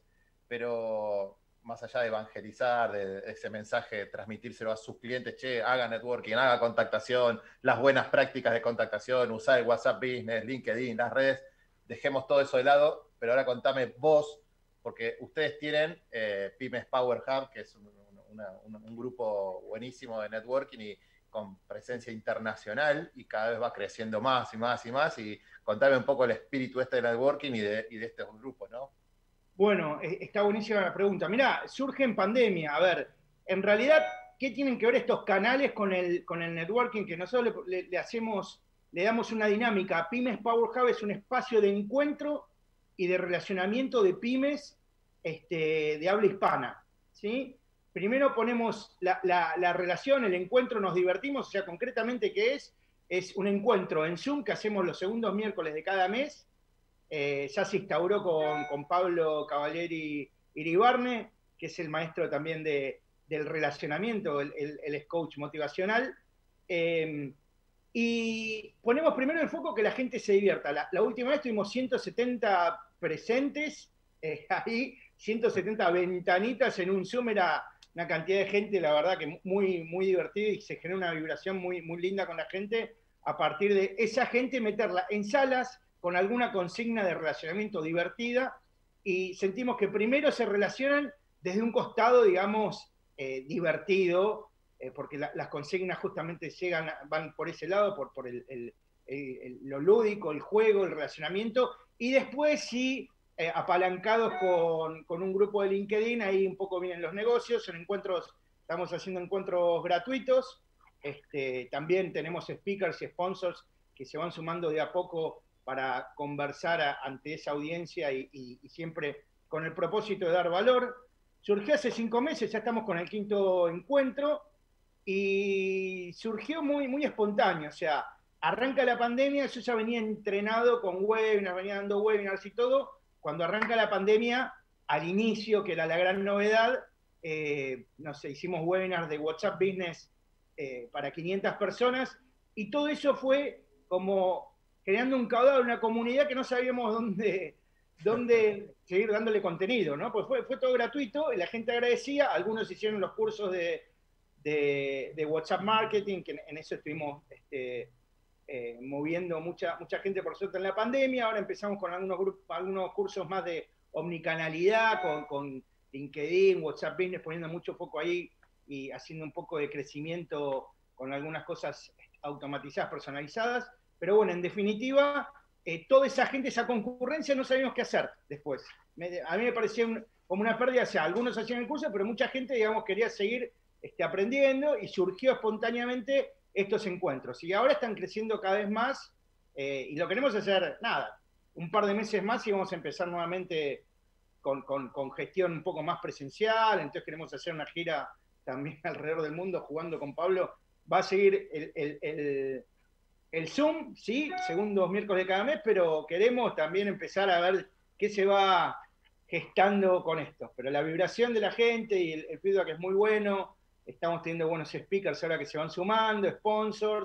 pero más allá de evangelizar, de, de ese mensaje, transmitírselo a sus clientes, che, haga networking, haga contactación, las buenas prácticas de contactación, usar el WhatsApp Business, LinkedIn, las redes, dejemos todo eso de lado, pero ahora contame vos, porque ustedes tienen eh, Pymes Power Hub, que es un, una, un, un grupo buenísimo de networking y con presencia internacional y cada vez va creciendo más y más y más, y contame un poco el espíritu este de networking y de, y de estos grupos, ¿no? Bueno, está buenísima la pregunta. Mirá, surge en pandemia. A ver, en realidad, ¿qué tienen que ver estos canales con el, con el networking? Que nosotros le, le hacemos, le damos una dinámica. Pymes Power Hub es un espacio de encuentro y de relacionamiento de pymes este, de habla hispana, ¿sí? Primero ponemos la, la, la relación, el encuentro, nos divertimos, o sea, concretamente, ¿qué es? Es un encuentro en Zoom que hacemos los segundos miércoles de cada mes. Eh, ya se instauró con, con Pablo Cavalieri Iribarne, que es el maestro también de, del relacionamiento, él, él, él es coach motivacional. Eh, y ponemos primero el foco que la gente se divierta. La, la última vez tuvimos ciento setenta presentes, eh, ahí ciento setenta ventanitas en un Zoom, era una cantidad de gente, la verdad que muy, muy divertida y se genera una vibración muy, muy linda con la gente. A partir de esa gente meterla en salas, con alguna consigna de relacionamiento divertida, y sentimos que primero se relacionan desde un costado, digamos, eh, divertido, eh, porque la, las consignas justamente llegan, van por ese lado, por, por el, el, el, el, lo lúdico, el juego, el relacionamiento, y después sí, eh, apalancados con, con un grupo de LinkedIn, ahí un poco vienen los negocios, son encuentros, estamos haciendo encuentros gratuitos, este, también tenemos speakers y sponsors que se van sumando de a poco para conversar a, ante esa audiencia y, y, y siempre con el propósito de dar valor. Surgió hace cinco meses, ya estamos con el quinto encuentro, y surgió muy, muy espontáneo, o sea, arranca la pandemia, yo ya venía entrenado con webinars, venía dando webinars y todo, cuando arranca la pandemia, al inicio, que era la gran novedad, eh, no sé, hicimos webinars de WhatsApp Business eh, para quinientas personas, y todo eso fue como creando un caudal, una comunidad que no sabíamos dónde, dónde seguir dándole contenido, ¿no? Pues fue, fue todo gratuito y la gente agradecía. Algunos hicieron los cursos de, de, de WhatsApp Marketing, que en eso estuvimos este, eh, moviendo mucha, mucha gente, por suerte, en la pandemia. Ahora empezamos con algunos, grupos, algunos cursos más de omnicanalidad, con, con LinkedIn, WhatsApp Business, poniendo mucho foco ahí y haciendo un poco de crecimiento con algunas cosas automatizadas, personalizadas. Pero bueno, en definitiva, eh, toda esa gente, esa concurrencia, no sabíamos qué hacer después. Me, a mí me parecía un, como una pérdida, o sea, algunos hacían el curso, pero mucha gente, digamos, quería seguir este, aprendiendo, y surgió espontáneamente estos encuentros. Y ahora están creciendo cada vez más, eh, y lo queremos hacer, nada, un par de meses más y vamos a empezar nuevamente con, con, con gestión un poco más presencial. Entonces queremos hacer una gira también alrededor del mundo jugando con Pablo. Va a seguir el... el, el El Zoom, sí, segundos miércoles de cada mes, pero queremos también empezar a ver qué se va gestando con esto. Pero la vibración de la gente y el, el feedback es muy bueno. Estamos teniendo buenos speakers ahora que se van sumando, sponsors.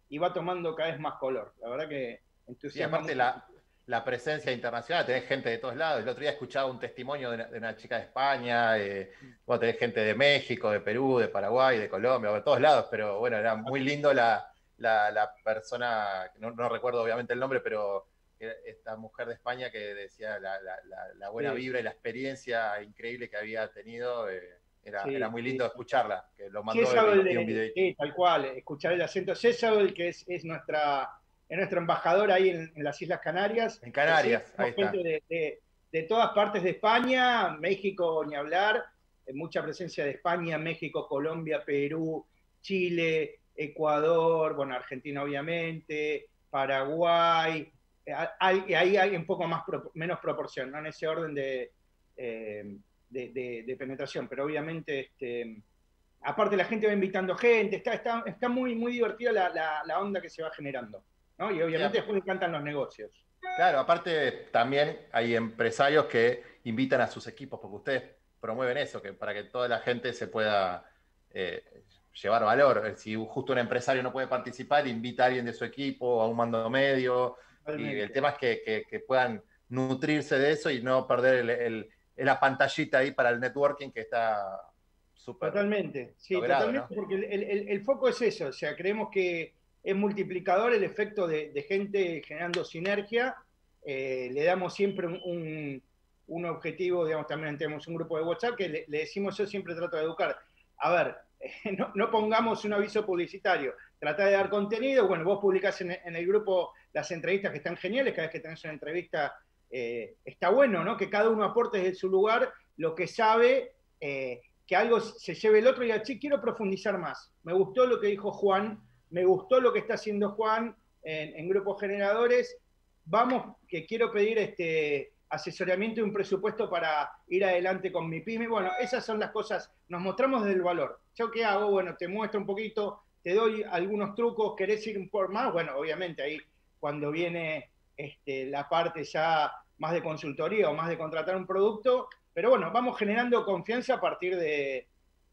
y va tomando cada vez más color. La verdad que Sí, entusiasma aparte mucho. la, la presencia internacional, tenés gente de todos lados. El otro día escuchaba un testimonio de una, de una chica de España, eh, bueno, tenés gente de México, de Perú, de Paraguay, de Colombia, de todos lados, pero bueno, era muy lindo la, la, la persona, no, no recuerdo obviamente el nombre, pero esta mujer de España que decía la, la, la, la buena Sí. vibra y la experiencia increíble que había tenido, eh, era, Sí, era muy sí. lindo escucharla, que lo mandó César, y el tiene un de, videito. sí, tal cual, escuchar el acento. César, el que es, es nuestra, es nuestro embajador ahí en, en las Islas Canarias. En Canarias, Sí, ahí está. gente de, de, de todas partes de España, México ni hablar, eh, mucha presencia de España, México, Colombia, Perú, Chile, Ecuador, bueno, Argentina obviamente, Paraguay, eh, hay, ahí hay un poco más pro, menos proporción, no en ese orden de, eh, de, de, de penetración, pero obviamente este, aparte la gente va invitando gente, está, está, está muy, muy divertida la, la, la onda que se va generando, ¿no? Y obviamente Sí, después me encantan los negocios. claro, aparte también hay empresarios que invitan a sus equipos, porque ustedes promueven eso, que para que toda la gente se pueda eh, llevar valor. Si justo un empresario no puede participar, invita a alguien de su equipo, a un mando medio, Totalmente. y el tema es que, que, que puedan nutrirse de eso y no perder el, el, la pantallita ahí para el networking que está súper Totalmente, sí, logrado, totalmente, ¿no? porque el, el, el foco es eso, o sea, creemos que es multiplicador el efecto de, de gente generando sinergia, eh, le damos siempre un, un, un objetivo, digamos, también tenemos un grupo de WhatsApp que le, le decimos, yo siempre trato de educar, a ver, eh, no, no pongamos un aviso publicitario, trata de dar contenido, bueno, vos publicás en, en el grupo las entrevistas que están geniales, cada vez que tenés una entrevista eh, está bueno, ¿no? Que cada uno aporte desde su lugar lo que sabe, eh, que algo se lleve el otro y diga, sí, quiero profundizar más. Me gustó lo que dijo Juan, me gustó lo que está haciendo Juan en, en grupos generadores. Vamos, que quiero pedir este asesoramiento y un presupuesto para ir adelante con mi pyme. Bueno, esas son las cosas, nos mostramos desde el valor. ¿Yo qué hago? Bueno, te muestro un poquito, te doy algunos trucos, ¿querés ir por más? Bueno, obviamente ahí cuando viene este, la parte ya más de consultoría o más de contratar un producto, pero bueno, vamos generando confianza a partir de,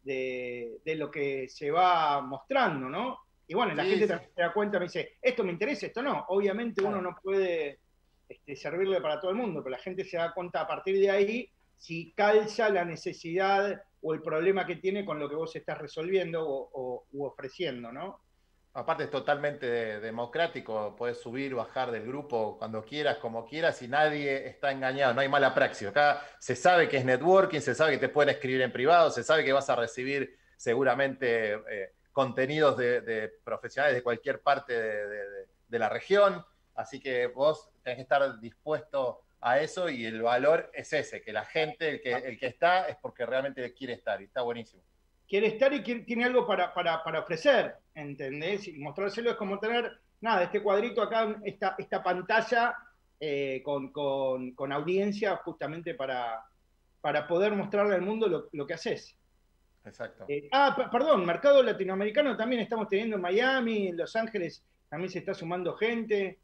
de, de lo que se va mostrando, ¿no? Y bueno, la Sí, gente sí. también se da cuenta, me dice, esto me interesa, esto no. Obviamente Claro. uno no puede este, servirle para todo el mundo, pero la gente se da cuenta a partir de ahí si calza la necesidad o el problema que tiene con lo que vos estás resolviendo o, o u ofreciendo, ¿no? Aparte es totalmente democrático, puedes subir, bajar del grupo cuando quieras, como quieras, y nadie está engañado, no hay mala praxis. Acá se sabe que es networking, se sabe que te pueden escribir en privado, se sabe que vas a recibir seguramente eh, contenidos de, de profesionales de cualquier parte de, de, de la región, así que vos tenés que estar dispuesto a eso y el valor es ese, que la gente, el que, el que está, es porque realmente quiere estar y está buenísimo. Quiere estar y quiere, tiene algo para, para, para ofrecer, ¿entendés? Y mostrárselo es como tener, nada, este cuadrito acá, esta, esta pantalla eh, con, con, con audiencia justamente para, para poder mostrarle al mundo lo, lo que haces. Exacto. Eh, ah, p- perdón, mercado latinoamericano también estamos teniendo en Miami, en Los Ángeles también se está sumando gente,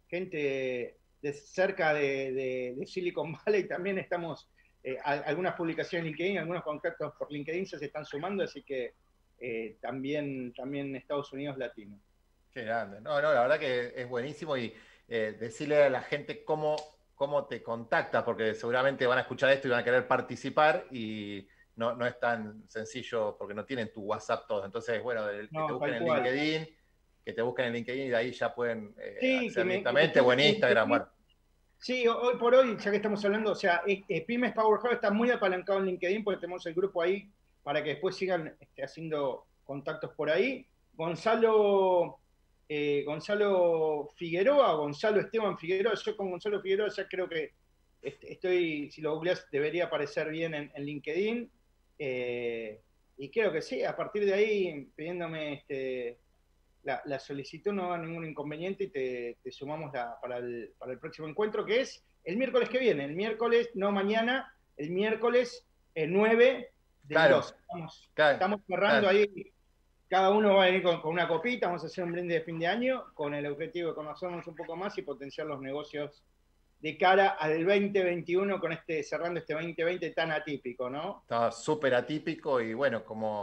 gente de cerca de, de, de Silicon Valley también estamos... Eh, algunas publicaciones en LinkedIn, algunos contactos por LinkedIn se están sumando, así que eh, también, también Estados Unidos latino. Qué grande. No, no, la verdad que es buenísimo y eh, decirle a la gente cómo, cómo te contacta, porque seguramente van a escuchar esto y van a querer participar y no, no es tan sencillo porque no tienen tu WhatsApp todos. Entonces, bueno, el, No, que te busquen tal en cual. LinkedIn, que te busquen en LinkedIn y de ahí ya pueden eh, Sí, acceder que me- directamente que me o en escriban en Instagram. LinkedIn. Bueno, Sí, hoy por hoy, ya que estamos hablando, o sea, eh, eh, Pymes Powerhouse está muy apalancado en LinkedIn porque tenemos el grupo ahí para que después sigan este, haciendo contactos por ahí. Gonzalo, eh, Gonzalo Figueroa, Gonzalo Esteban Figueroa, yo con Gonzalo Figueroa ya creo que este, estoy, si lo googleás, debería aparecer bien en, en LinkedIn. Eh, y creo que sí, a partir de ahí, pidiéndome este, la, la solicitud no va ningún inconveniente y te, te sumamos la, para, el, para el próximo encuentro, que es el miércoles que viene, el miércoles, no mañana, el miércoles eh, nueve del Claro, dos. Estamos, claro, estamos cerrando claro. ahí, cada uno va a venir con, con una copita, vamos a hacer un brindis de fin de año con el objetivo de conocernos un poco más y potenciar los negocios de cara al veinte veintiuno con este, cerrando este veinte veinte tan atípico, ¿no? Estaba súper atípico y bueno, como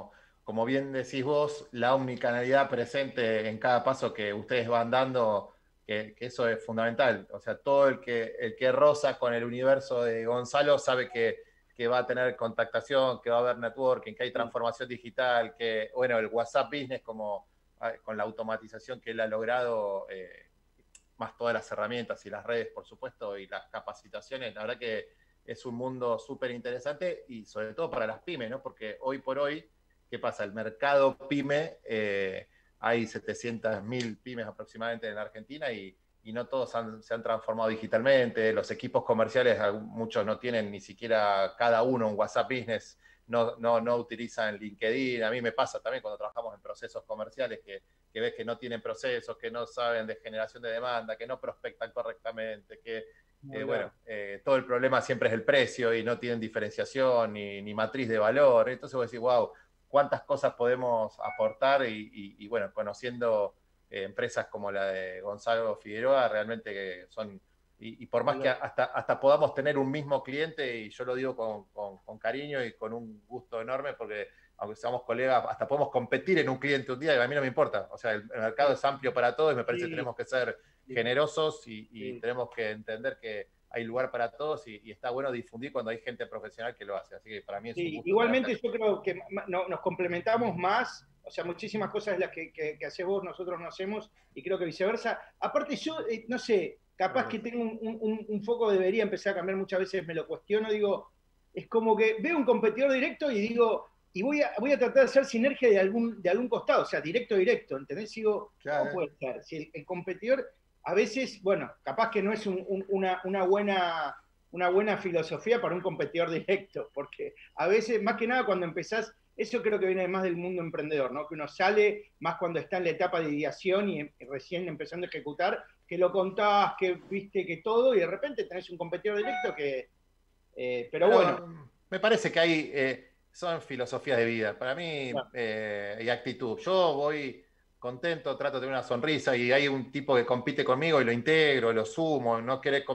como bien decís vos, la omnicanalidad presente en cada paso que ustedes van dando, que, que eso es fundamental. O sea, todo el que, el que roza con el universo de Gonzalo sabe que, que va a tener contactación, que va a haber networking, que hay transformación digital, que, bueno, el WhatsApp Business, como con la automatización que él ha logrado, eh, más todas las herramientas y las redes, por supuesto, y las capacitaciones, la verdad que es un mundo súper interesante y sobre todo para las pymes, ¿no? Porque hoy por hoy, ¿qué pasa? El mercado pyme, eh, hay setecientas mil pymes aproximadamente en Argentina y, y no todos han, se han transformado digitalmente. Los equipos comerciales, muchos no tienen ni siquiera cada uno un WhatsApp Business, no, no, no utilizan LinkedIn. A mí me pasa también cuando trabajamos en procesos comerciales que, que ves que no tienen procesos, que no saben de generación de demanda, que no prospectan correctamente, que Eh, bueno, eh, todo el problema siempre es el precio y no tienen diferenciación ni, ni matriz de valor. Entonces vos decís, wow, cuántas cosas podemos aportar y, y, y bueno, conociendo eh, empresas como la de Gonzalo Figueroa, realmente que son, y, y por más que hasta, hasta podamos tener un mismo cliente, y yo lo digo con, con, con cariño y con un gusto enorme, porque aunque seamos colegas, hasta podemos competir en un cliente un día y a mí no me importa. O sea, el, el mercado es amplio para todos y me parece que tenemos que ser generosos y, y sí. tenemos que entender que hay lugar para todos y, y está bueno difundir cuando hay gente profesional que lo hace. Así que para mí es sí, un gusto. Igualmente yo creo que no, nos complementamos más, o sea, muchísimas cosas de las que, que, que haces vos, nosotros no hacemos, y creo que viceversa. Aparte yo, eh, no sé, capaz que tengo un, un, un foco, debería empezar a cambiar muchas veces, me lo cuestiono, digo, es como que veo un competidor directo y digo, y voy a, voy a tratar de hacer sinergia de algún, de algún costado, o sea, directo, directo, ¿entendés? Digo, claro, ¿cómo puede ser? Si el, el competidor... A veces, bueno, capaz que no es un, un, una, una, buena, una buena filosofía para un competidor directo, porque a veces, más que nada cuando empezás, eso creo que viene más del mundo emprendedor, ¿no? Que uno sale más cuando está en la etapa de ideación y, y recién empezando a ejecutar, que lo contás, que viste que todo, y de repente tenés un competidor directo que... Eh, pero, pero bueno. Me parece que hay, eh, son filosofías de vida, para mí, claro. eh, y actitud. Yo voy... contento, trato de tener una sonrisa y hay un tipo que compite conmigo y lo integro, lo sumo, no querés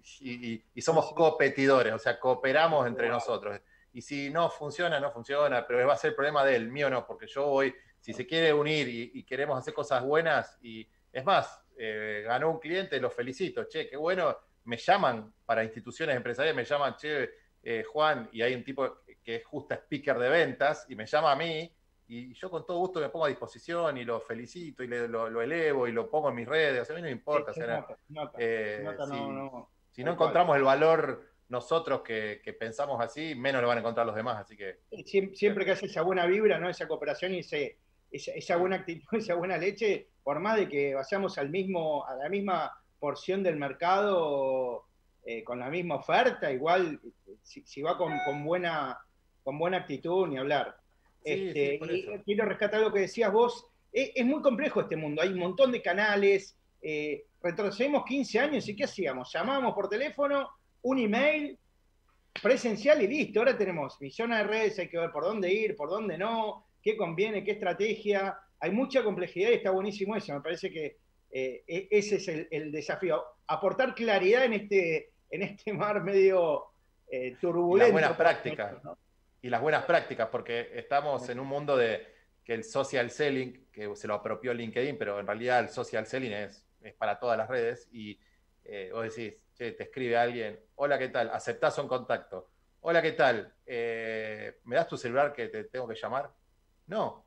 y, y, y somos competidores, o sea, cooperamos entre nosotros. Y si no funciona, no funciona, pero va a ser el problema de él, mío no, porque yo voy, si se quiere unir y, y queremos hacer cosas buenas, y es más, eh, ganó un cliente, lo felicito, che, qué bueno, me llaman para instituciones empresariales, me llaman, che, eh, Juan, y hay un tipo que es justo speaker de ventas, y me llama a mí, y yo con todo gusto me pongo a disposición y lo felicito y le, lo, lo elevo y lo pongo en mis redes. O sea, a mí no me importa. Sí, o sea, nota, nota, eh, nota, si no, no, si no encontramos cual. el valor nosotros que, que pensamos así, menos lo van a encontrar los demás. Así que siempre, siempre que hace esa buena vibra, ¿no? Esa cooperación y ese, esa, esa buena actitud, esa buena leche, por más de que vayamos al mismo, a la misma porción del mercado eh, con la misma oferta, igual si, si va con, con, buena, con buena actitud, ni hablar. Sí, este, sí, y quiero rescatar algo que decías vos, es, es muy complejo este mundo, hay un montón de canales, eh, retrocedemos quince años y ¿qué hacíamos? Llamábamos por teléfono, un email, presencial y listo, ahora tenemos millones de redes, hay que ver por dónde ir, por dónde no, qué conviene, qué estrategia, hay mucha complejidad y está buenísimo eso, me parece que eh, ese es el, el desafío, aportar claridad en este, en este mar medio eh, turbulento. Y las buenas prácticas, ¿no? Y las buenas prácticas, porque estamos en un mundo de que el social selling, que se lo apropió LinkedIn, pero en realidad el social selling es, es para todas las redes, y eh, vos decís, che, te escribe alguien, hola, ¿qué tal? ¿Aceptás un contacto? Hola, ¿qué tal? Eh, ¿Me das tu celular que te tengo que llamar? No.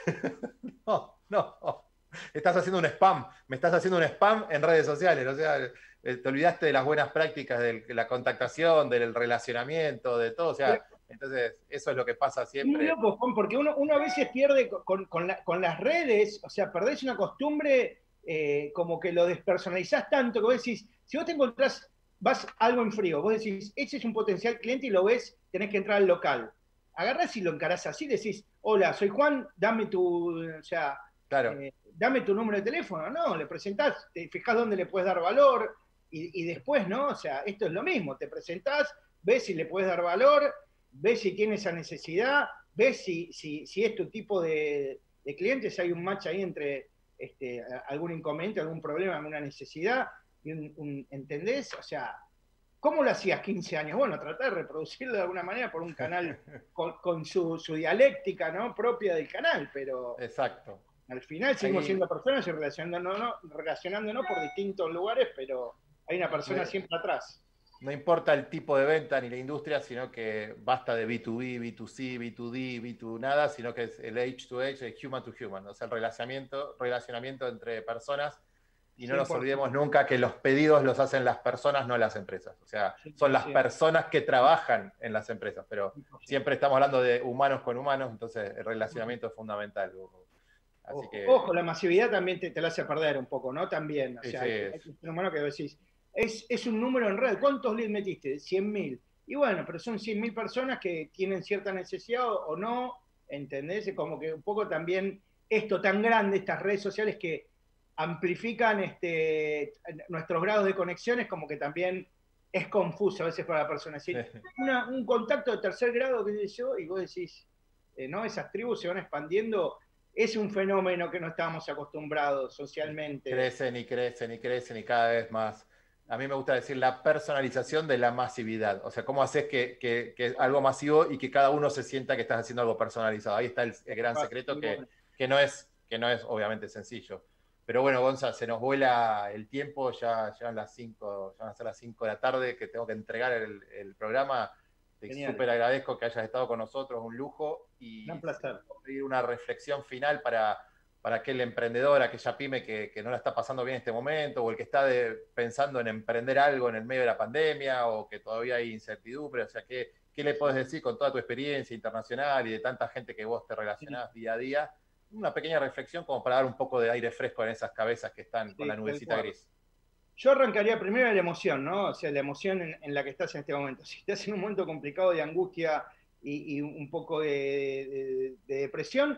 no, no. Estás haciendo un spam, me estás haciendo un spam en redes sociales, o sea, te olvidaste de las buenas prácticas de la contactación, del relacionamiento, de todo, o sea... Entonces, eso es lo que pasa siempre. Muy loco, Juan, porque uno, uno a veces pierde con, con, la, con las redes, o sea, perdés una costumbre eh, como que lo despersonalizás tanto que vos decís, si vos te encontrás, vas algo en frío, vos decís, ese es un potencial cliente y lo ves, tenés que entrar al local. Agarrás y lo encarás así, decís, hola, soy Juan, dame tu, o sea, claro. eh, dame tu número de teléfono, no, le presentás, te fijás dónde le puedes dar valor, y, y después, ¿no? O sea, esto es lo mismo, te presentás, ves si le puedes dar valor, ves si tiene esa necesidad, ves si, si, si es tu tipo de, de cliente, si hay un match ahí entre este, algún inconveniente, algún problema, alguna necesidad, y un, un, ¿entendés? O sea, ¿Cómo lo hacías quince años? Bueno, tratar de reproducirlo de alguna manera por un canal con, con su, su dialéctica, ¿no? Propia del canal, pero Exacto. al final seguimos Ahí- siendo personas y relacionándonos, ¿no? relacionándonos por distintos lugares, pero hay una persona Sí. siempre atrás. No importa el tipo de venta ni la industria, sino que basta de B dos B, B dos C, B dos D, B dos nada, sino que es el H to H, el human to human, o sea, el relacionamiento, relacionamiento entre personas. Y no nos cien por ciento. olvidemos nunca que los pedidos los hacen las personas, no las empresas. O sea, son las cien por ciento. personas que trabajan en las empresas, pero siempre estamos hablando de humanos con humanos, entonces el relacionamiento es fundamental. Así Ojo, que, ojo, la masividad también te, te la hace perder un poco, ¿no? También, o Sí, sea, sí, hay, es. hay un ser humano que decís, es, es un número en red, ¿cuántos leads metiste? cien mil. Y bueno, pero son cien mil personas que tienen cierta necesidad o, o no, ¿entendés? Como que un poco también esto tan grande, estas redes sociales que amplifican este, nuestros grados de conexiones, como que también es confuso a veces para la persona. Es decir, una- un contacto de tercer grado, qué sé yo, y vos decís, eh, ¿no? Esas tribus se van expandiendo. Es un fenómeno que no estábamos acostumbrados socialmente. crecen y crecen y crecen y cada vez más. A mí me gusta decir la personalización de la masividad. O sea, cómo haces que, que, que algo masivo y que cada uno se sienta que estás haciendo algo personalizado. Ahí está el, el gran secreto que, que, no es, que no es obviamente sencillo. Pero bueno, Gonza, se nos vuela el tiempo, ya, ya, las cinco, ya van a ser las cinco de la tarde que tengo que entregar el, el programa. Te Genial. súper agradezco que hayas estado con nosotros, un lujo. Y Un placer. pedir una reflexión final para, para aquel emprendedor, aquella pyme que, que no la está pasando bien en este momento, o el que está de, pensando en emprender algo en el medio de la pandemia, o que todavía hay incertidumbre. O sea, ¿qué, qué le podés decir con toda tu experiencia internacional y de tanta gente que vos te relacionás día a día? Una pequeña reflexión como para dar un poco de aire fresco en esas cabezas que están con Sí, la nubecita tal cual. gris. Yo arrancaría primero de la emoción, ¿no? O sea, la emoción en, en la que estás en este momento. Si estás en un momento complicado de angustia y, y un poco de, de- de depresión,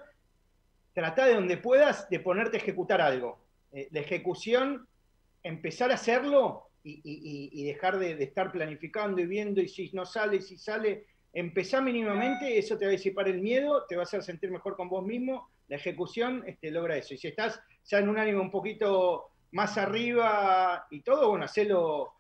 trata de donde puedas de ponerte a ejecutar algo. Eh, la ejecución, empezar a hacerlo y, y- y- y dejar de, de estar planificando y viendo, y si no sale, si sale, empezá mínimamente, eso te va a disipar el miedo, te va a hacer sentir mejor con vos mismo. La ejecución este, logra eso. Y si estás ya en un ánimo un poquito más arriba y todo, bueno, hacelo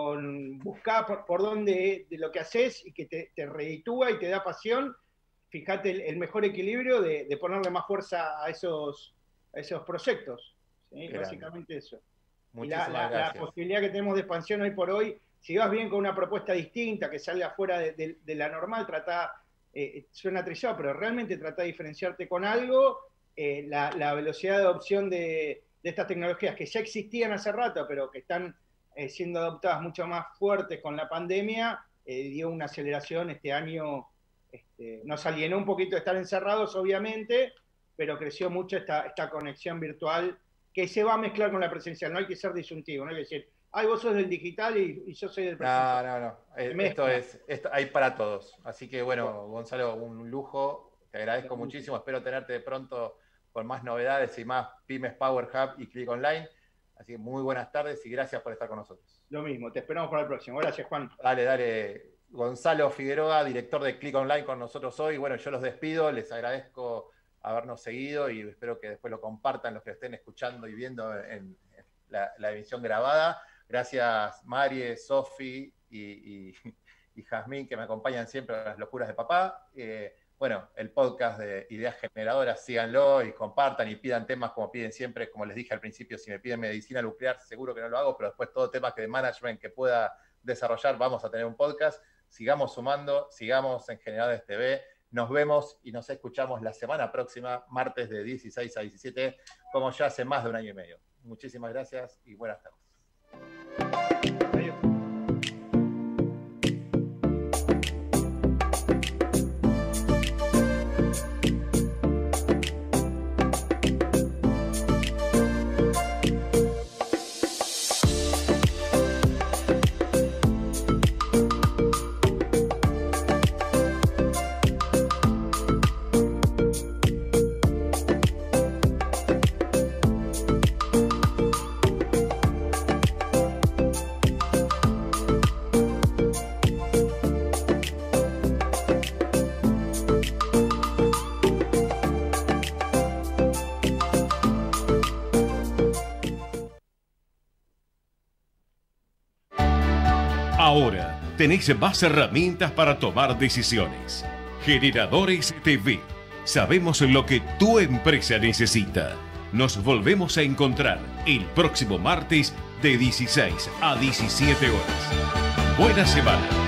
con buscar por, por dónde de lo que haces y que te, te reditúa y te da pasión. Fíjate el, el mejor equilibrio de, de ponerle más fuerza a esos, a esos proyectos. ¿Sí? Grande. Básicamente eso. Y Muchísimas la, la, la gracias. posibilidad que tenemos de expansión hoy por hoy, si vas bien con una propuesta distinta, que salga fuera de, de- de la normal, trata, eh, suena trillado, pero realmente trata de diferenciarte con algo. Eh, la, la velocidad de adopción de, de estas tecnologías que ya existían hace rato, pero que están eh, siendo adoptadas mucho más fuertes con la pandemia, eh, dio una aceleración este año. Este, nos alienó un poquito de estar encerrados, obviamente, pero creció mucho esta, esta conexión virtual que se va a mezclar con la presencial. No hay que ser disyuntivo, no hay que decir, ay, vos sos del digital y, y yo soy del No, presencial. no, no. Eh, Se Esto mezcla. es, esto hay para todos. Así que bueno, Gonzalo, un lujo. Te agradezco Lujo. muchísimo. Espero tenerte de pronto con más novedades y más Pymes Power Hub y Click Online. Así que muy buenas tardes y gracias por estar con nosotros. Lo mismo, te esperamos para el próximo. Gracias, Juan. Dale, dale. Gonzalo Figueroa, director de Click Online con nosotros hoy. Bueno, yo los despido, les agradezco habernos seguido y espero que después lo compartan los que estén escuchando y viendo en, en la, la emisión grabada. Gracias Marie, Sofi y, y, y Jazmín que me acompañan siempre a las locuras de papá. Eh, bueno, el podcast de Ideas Generadoras, síganlo y compartan y pidan temas como piden siempre. Como les dije al principio, si me piden medicina nuclear, seguro que no lo hago, pero después todo temas que de management que pueda desarrollar, vamos a tener un podcast. Sigamos sumando, sigamos en Generadores T V. Nos vemos y nos escuchamos la semana próxima, martes de dieciséis a diecisiete, como ya hace más de un año y medio. Muchísimas gracias y buenas tardes. tenés más herramientas para tomar decisiones. Generadores T V. Sabemos lo que tu empresa necesita. Nos volvemos a encontrar el próximo martes de dieciséis a diecisiete horas. Buena semana.